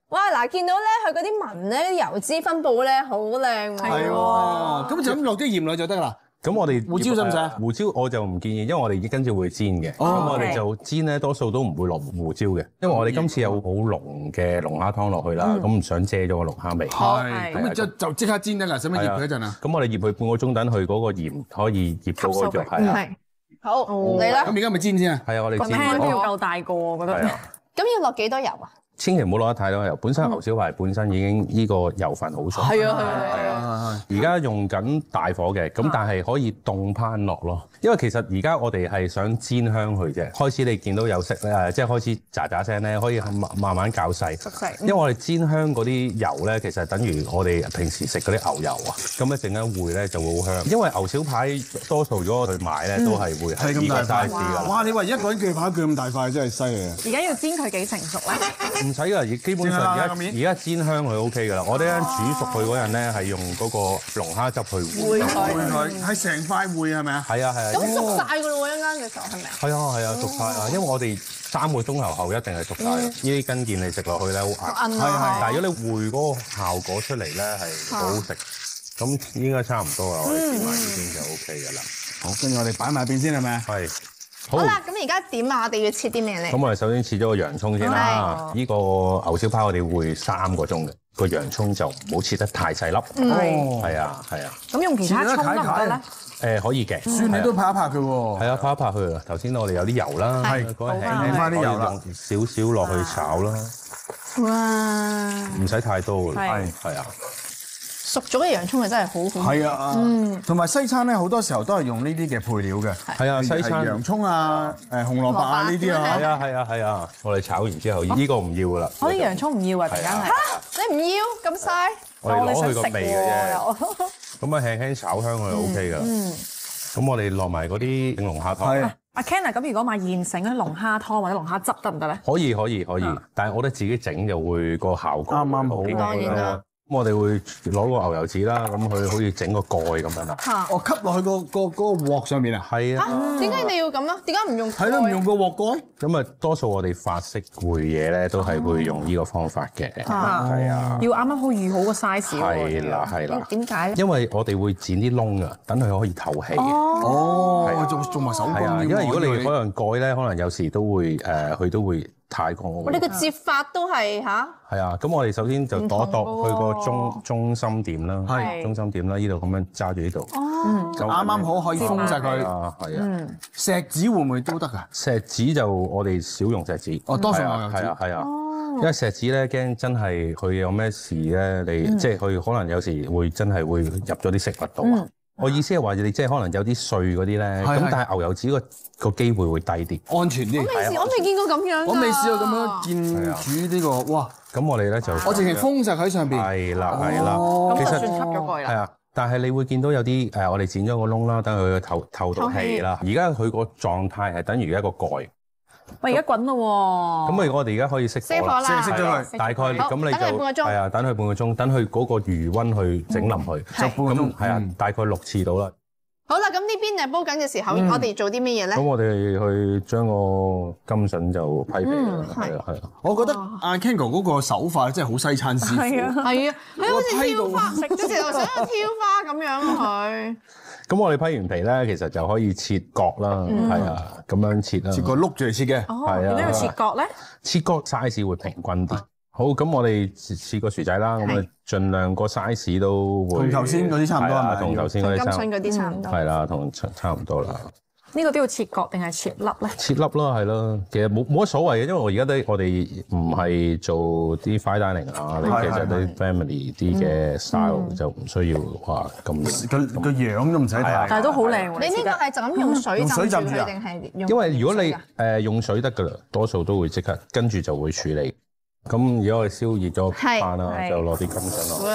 F: 哇！嗱，見到咧佢嗰啲紋咧，啲油脂分佈咧好靚喎。
I: 係喎，咁就咁落啲鹽落就得啦。
J: 咁我哋
I: 胡椒使唔使？
J: 胡椒我就唔建議，因為我哋跟住會煎嘅。咁我哋就煎咧，多數都唔會落胡椒嘅，因為我哋今次有好濃嘅龍蝦湯落去啦，咁唔想遮咗個龍蝦味。
I: 係，咁就即刻煎得啦，使乜醃佢一陣啊？
J: 咁我哋醃佢半個鐘，等佢嗰個鹽可以醃到嗰種係啊。
F: 好，嚟啦。
I: 咁而家咪煎先啊？
J: 係啊，我哋煎。
H: 輕都要夠大個，我覺得。
F: 咁要落幾多油啊？
J: 千祈唔好落得太多油，本身牛小排本身已經呢個油份好重。
F: 係啊。
J: 而家用緊大火嘅，咁但係可以凍烹落咯。因為其實而家我哋係想煎香佢啫。開始你見到有色咧，即係開始喳喳聲咧，可以慢慢較細。因為我哋煎香嗰啲油咧，其實等於我哋平時食嗰啲牛油啊。咁一陣間會咧就會好香。因為牛小排多數如果去買咧，都係會係呢個 size 㗎。
I: 哇！你話一個人鋸扒鋸咁大塊，真係犀利啊！
H: 而家要煎佢幾成熟咧？
J: 唔使㗎，基本上而家煎香佢 OK 㗎啦。我哋一煮熟佢嗰陣咧，係用嗰個龍蝦汁去燴
I: 佢，係成塊燴係咪啊？
J: 係啊係啊。
F: 咁熟晒㗎咯喎，一間嘅時候係咪啊？
J: 係啊，熟晒啊！因為我哋3個鐘頭後一定係熟晒。呢啲筋腱你食落去咧好硬，但係如果你燴嗰個效果出嚟咧係好好食。咁應該差唔多啦，我哋煎埋呢邊就 OK 㗎啦。
I: 好，跟住我哋擺埋邊先係咪啊？
J: 係。
F: 好啦，咁而家點啊？我哋要切啲咩咧？
J: 咁我哋首先切咗個洋葱先啦。呢個牛小排我哋會3個鐘嘅，個洋葱就唔好切得太細粒。係啊。
H: 咁用其他葱得唔得咧？
J: 可以嘅。
I: 蒜你都拍一拍佢喎。
J: 係啊，拍一拍佢啊。頭先我哋有啲油啦，嗰個輕翻啲油啦，少少落去炒啦。
F: 哇！
J: 唔使太多㗎。係啊。
F: 熟咗嘅洋葱係真係好好。
I: 係啊，同埋西餐咧好多時候都係用呢啲嘅配料嘅。
J: 係啊，西餐
I: 洋葱啊、紅蘿蔔啊呢啲啊。
J: 係啊，我哋炒完之後，呢個唔要㗎啦。
H: 我啲洋葱唔要啊，突然間係。
F: 你唔要咁嘥？
J: 我哋攞佢個味嘅啫。咁啊，輕輕炒香佢 OK 㗎。咁我哋落埋嗰啲整龍蝦湯。
H: 阿 Ken 啊，咁如果買現成嗰啲龍蝦湯或者龍蝦汁得唔得咧？
J: 可以，但係我覺得自己整就會個效果
I: 啱啱好。
F: 當然啦。
J: 咁我哋會攞個牛油紙啦，咁佢好似整個蓋咁樣啦。
I: 我吸落去嗰個鑊上面啊。係啊。
F: 點解你要咁啊？點解唔用？
I: 係咯，唔用個鑊蓋。
J: 咁啊，多數我哋法式燴嘢咧，都係會用呢個方法嘅。係啊。
H: 要啱啱好預好個 size。
J: 係啦。
F: 點解咧？
J: 因為我哋會剪啲窿㗎，等佢可以透氣。
I: 做埋手工。
J: 係啊，因為如果你可能蓋咧，可能有時都會佢都會太過。
F: 我哋個摺法都係嚇。
J: 係啊，咁我哋首先就度一度佢個中心點啦，中心點啦，呢度咁樣揸住呢度，
I: 就啱啱好可以封晒佢。
J: 係啊，
I: 錫紙會唔會都得㗎？
J: 錫紙就我哋少用錫紙。
I: 多數牛油紙。
J: 係啊，因為錫紙咧驚真係佢有咩事咧，你即係佢可能有時會真係會入咗啲食物度啊。我意思係話你即係可能有啲碎嗰啲咧，咁但係牛油紙個機會會低啲，
I: 安全啲。
F: 我未見過咁樣。
I: 我未試過咁樣見煮呢個，哇！
J: 咁我哋咧就
I: 我淨係封實喺上邊。
J: 係啦，
H: 其實算吸咗蓋啦。
J: 係啊，但係你會見到有啲我哋剪咗個窿啦，等佢透到氣啦。而家佢個狀態係等於一個蓋。
H: 喂，而家滾咯喎！
J: 咁我哋而家可以熄火啦，熄咗佢，大概咁你就係啊，等佢半個鐘，等佢嗰個餘溫去整腍佢，咁係啊，大概6次到啦。
F: 好啦，咁呢邊誒煲緊嘅時候，我哋做啲咩嘢咧？
J: 咁我哋去將個金筍就批皮啦，係啊。
I: 我覺得阿 Ken 哥嗰個手法真係好西餐師傅。
F: 係啊，好似挑花，食咗時候想挑花咁樣佢。
J: 咁我哋批完皮咧，其實就可以切角啦，係啊，咁樣切啦。
I: 切個碌住嚟切嘅。
H: 係啊。點解要切角咧？
J: 切角 size 會平均啲。好，咁我哋切個薯仔啦，咁啊盡量個 size 都會
I: 同頭先嗰啲差唔多係咪？
J: 同頭先嗰啲
F: 金筍嗰啲差唔多。
J: 係啦，同差唔多啦。
H: 呢個都要切角定係切粒咧？
J: 切粒咯，係咯。其實冇乜所謂嘅，因為我而家我哋唔係做啲 fine dining 啊，你其實啲 family 啲嘅 style 就唔需要話咁
I: 個樣都唔使太。
H: 但係都好靚喎。
F: 你呢個係就咁用水浸住佢定係用？
J: 因為如果你用水得㗎啦，多數都會即刻跟住就會處理。咁如果我哋燒熱咗飯啦，就攞啲金筍落。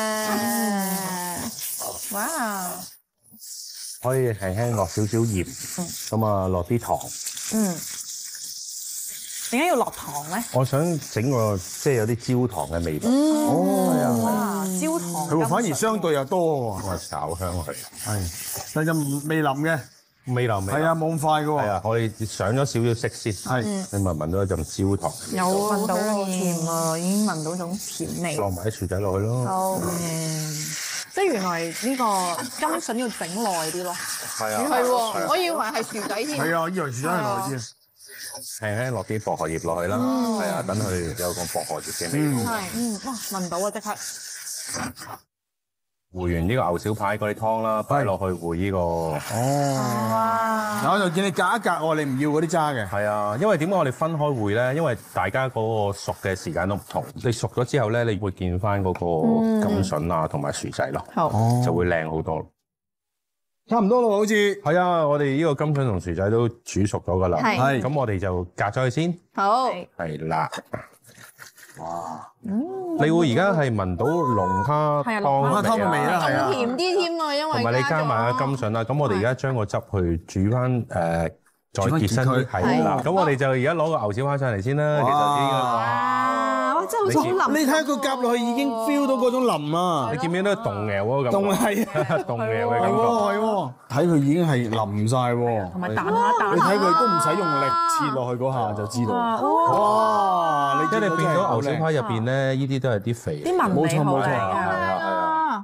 H: 哇！
J: 可以輕輕落少少鹽，咁啊落啲糖。
H: 點解要落糖咧？
J: 我想整個即係有啲焦糖嘅味道。
H: 哇！焦糖。
I: 佢會反而相對又多喎。
J: 我炒香佢。
I: 係，但就未腍嘅。
J: 味淋味。
I: 係啊，冇咁快嘅喎。
J: 係啊，我哋上咗少少色先。係。你咪聞到一陣焦糖。
H: 有聞到甜啊，已經聞到種甜味。
J: 落埋啲薯仔落去咯。
H: 好。即係原來呢個甘筍要整耐啲咯。
J: 係啊。
F: 係喎，我以為係薯仔添。
I: 係啊，以為薯仔係耐啲。
J: 輕輕落啲薄荷葉落去啦，係啊，等佢有個薄荷葉嘅味道。
H: 哇，聞到啊，即刻！
J: 回完呢個牛小排嗰啲湯啦，擺落去回呢個。
I: 嗱，我就見你隔一隔喎，你唔要嗰啲渣嘅。
J: 係啊，因為點解我哋分開回咧？因為大家嗰個熟嘅時間都唔同。你熟咗之後咧，你會見翻嗰個甘筍啊，同埋薯仔咯，就會靚好多。
I: 差唔多咯，好似
J: 係啊！我哋呢個甘筍同薯仔都煮熟咗㗎啦。
F: 係。
J: 咁我哋就隔咗佢先。
F: 好。
J: 係啦。哇！你會而家係聞到龍蝦湯嘅味啦，
F: 仲甜啲添啊，因為
J: 同埋你加埋個甘筍啦。咁我哋而家將個汁去煮翻再結身啲係啦。咁我哋就而家攞個牛小排上嚟先啦。其實呢個
D: 哇，真係好似好腍。
I: 你睇下佢夾落去已經 feel 到嗰種腍啊！
J: 你見唔見到凍嘅嗰個感覺？
I: 凍係
J: 凍嘅嘅感覺。
I: 係喎，睇佢已經係腍晒喎。
H: 同埋彈下彈下。
I: 你睇佢都唔使用力切落去嗰下就知道。哇！
J: 即係你變咗牛小排入邊咧，呢啲都係啲肥。
H: 啲紋味好靚
J: 啊！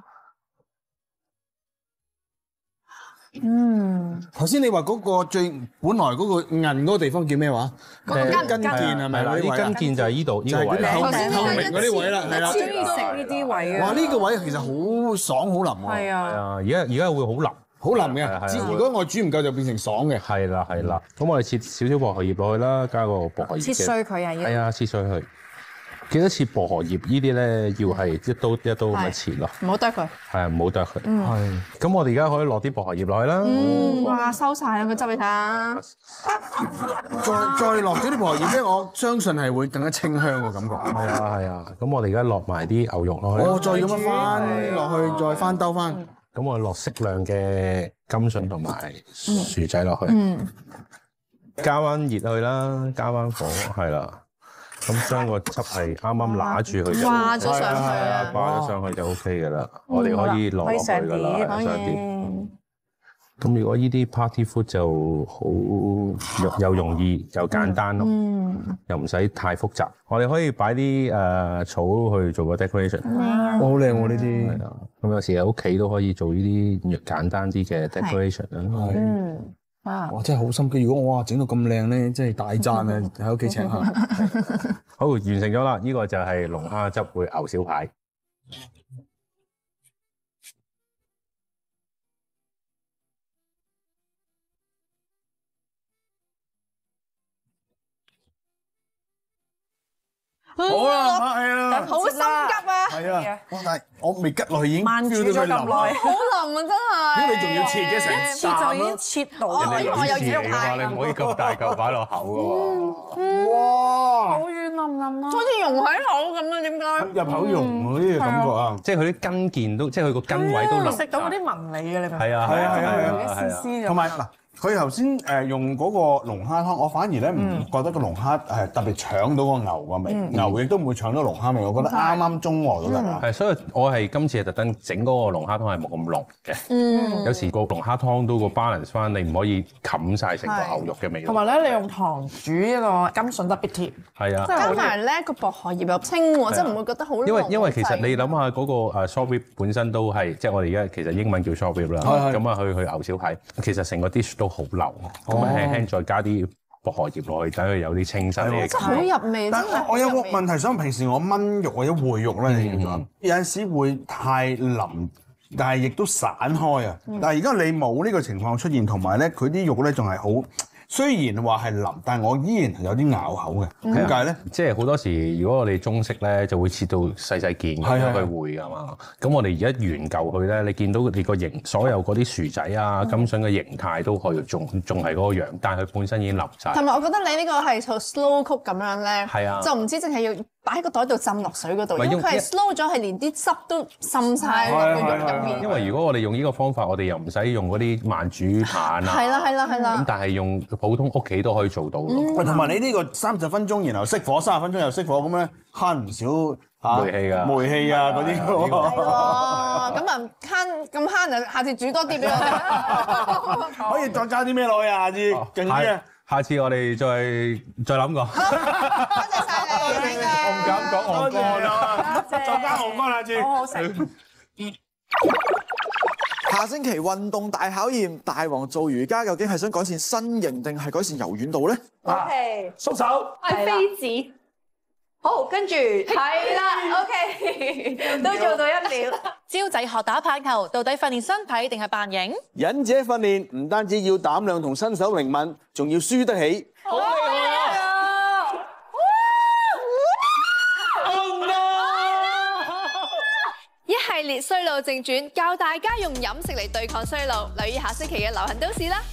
I: 頭先你話嗰個本來嗰個韌嗰個地方叫咩話？筋腱係咪？
J: 啲筋腱就係呢度呢個位啦。
I: 透明嗰啲位啦，係啦。
H: 中意食呢啲位啊！
I: 哇！呢個位其實好爽好腍喎。
H: 係啊。
J: 係啊，而家會好腍。
I: 好腍嘅，如果我煮唔夠就變成爽嘅。
J: 係啦係啦，咁我哋切少少薄荷葉落去啦，加個薄荷葉。
H: 切碎佢啊！
J: 係啊，切碎佢。記得切薄荷葉呢啲咧，要係一刀一刀咁樣切咯。
F: 唔好剁佢。
J: 係啊，唔好剁佢。係。咁我哋而家可以落啲薄荷葉落去啦。
F: 哇！收晒啦，個汁你睇下。
I: 再落咗啲薄荷葉咧，我相信係會更加清香嘅感覺。
J: 係啊係啊，咁我哋而家落埋啲牛肉落去。
I: 再咁樣翻落去，再翻兜翻。
J: 咁我落適量嘅甘筍同埋薯仔落去，加翻熱去啦，加翻火，係啦。咁將個汁係啱啱揦住佢就
F: 掛咗上去啊，
J: 掛咗上去就 OK 嘅啦。我哋可以落去㗎啦，上碟。咁如果呢啲 party food 就好又容易又簡單咯，又唔使太複雜。我哋可以擺啲草去做個 decoration，
I: 好靚喎呢啲。
J: 係啊，咁有時喺屋企都可以做呢啲簡單啲嘅 decoration 啦。
I: 哇！真係好心機。如果我話整到咁靚咧，真係大讚啊！喺屋企請客。
J: 好，完成咗啦！呢個就係龍蝦汁燴牛小排。
I: 好啦，客氣啦，
F: 好心急啊！
I: 係啊，哇！但係我未吉落去已經
H: 慢煮咗咁耐，
F: 好腍啊真係。
I: 咁你仲要切嘅成
H: 切就已經切到，
F: 因為我有煮肉派，
J: 你唔可以咁大嚿擺落口㗎喎。
I: 哇！
H: 好軟腍腍啊，
F: 好似溶喺口咁啊？點解？
I: 入口溶嗰啲感覺啊！
J: 即係佢啲筋腱都，即係佢個筋位都
H: 食到嗰啲紋理嘅，你明？
J: 係啊係啊係啊係啊！
I: 同埋嗱。佢頭先用嗰個龍蝦湯，我反而咧唔覺得個龍蝦特別搶到個牛個味，牛亦都唔會搶到龍蝦味，我覺得啱啱中和到得啦。
J: 係，所以我係今次係特登整嗰個龍蝦湯係冇咁濃嘅。有時個龍蝦湯都個 balance 翻，你唔可以冚晒成個牛肉嘅味道。
H: 同埋咧，你用糖煮呢個甘筍特別甜。
J: 係啊，
F: 加埋咧個薄荷葉又清喎，即係唔會覺得好濃。
J: 因為其實你諗下嗰個short rib 本身都係即係我哋而家其實英文叫 short rib 啦，咁啊去牛小排，其實成個 dish 都好流。咁啊輕輕再加啲薄荷葉落去，等佢有啲清新嘅。
F: 真係好入味。
I: 但係我有個問題想，平時我炆肉或者燴肉咧，有陣時會太腍，但係亦都散開啊。但係而家你冇呢個情況出現，同埋咧佢啲肉咧仲係好。雖然話係腍，但係我依然有啲咬口嘅。點解咧？
J: 即係好多時，如果我哋中式咧，就會切到細細件咁樣去燴㗎嘛。咁我哋而家原舊佢咧，你見到你個形，所有嗰啲薯仔啊、甘筍嘅形態都可以仲係嗰個樣，但係佢本身已經腍晒。
F: 同埋我覺得你呢個係做 slow cook 咁樣咧，
J: 係啊，
F: 就唔知淨係要擺喺個袋度浸落水嗰度，因為佢係 slow 咗，係連啲汁都滲晒落個肉入面。
J: 因為如果我哋用呢個方法，我哋又唔使用嗰啲慢煮棒啊。
F: 係啦係啦係啦。
J: 咁但係用普通屋企都可以做到咯。
I: 喂，同埋你呢個30分鐘，然後熄火，30分鐘又熄火，咁咧慳唔少
J: 煤氣㗎，
I: 煤氣啊嗰啲。
F: 咁啊咁慳就下次煮多啲俾我哋。
I: 可以再加啲咩落去啊？下次勁啲啊！
J: 下次我哋再諗過。
F: 多謝晒你，
J: 我唔敢講
I: 多謝啦，再加紅乾下次。
H: 好好食。
A: 下星期運動大考驗，大王做瑜伽究竟係想改善身形定係改善柔軟度咧？
H: OK，
I: 縮手。
H: 係妃子。好，跟住係啦 ，OK， 都做到1秒。
B: 招仔學打棒球，到底訓練身體定係扮型？
E: 忍者訓練唔單止要膽量同身手靈敏，仲要輸得起。
H: 好厲害啊！
F: 一系列衰老正傳，教大家用飲食嚟對抗衰老。留意下星期嘅流行都市啦。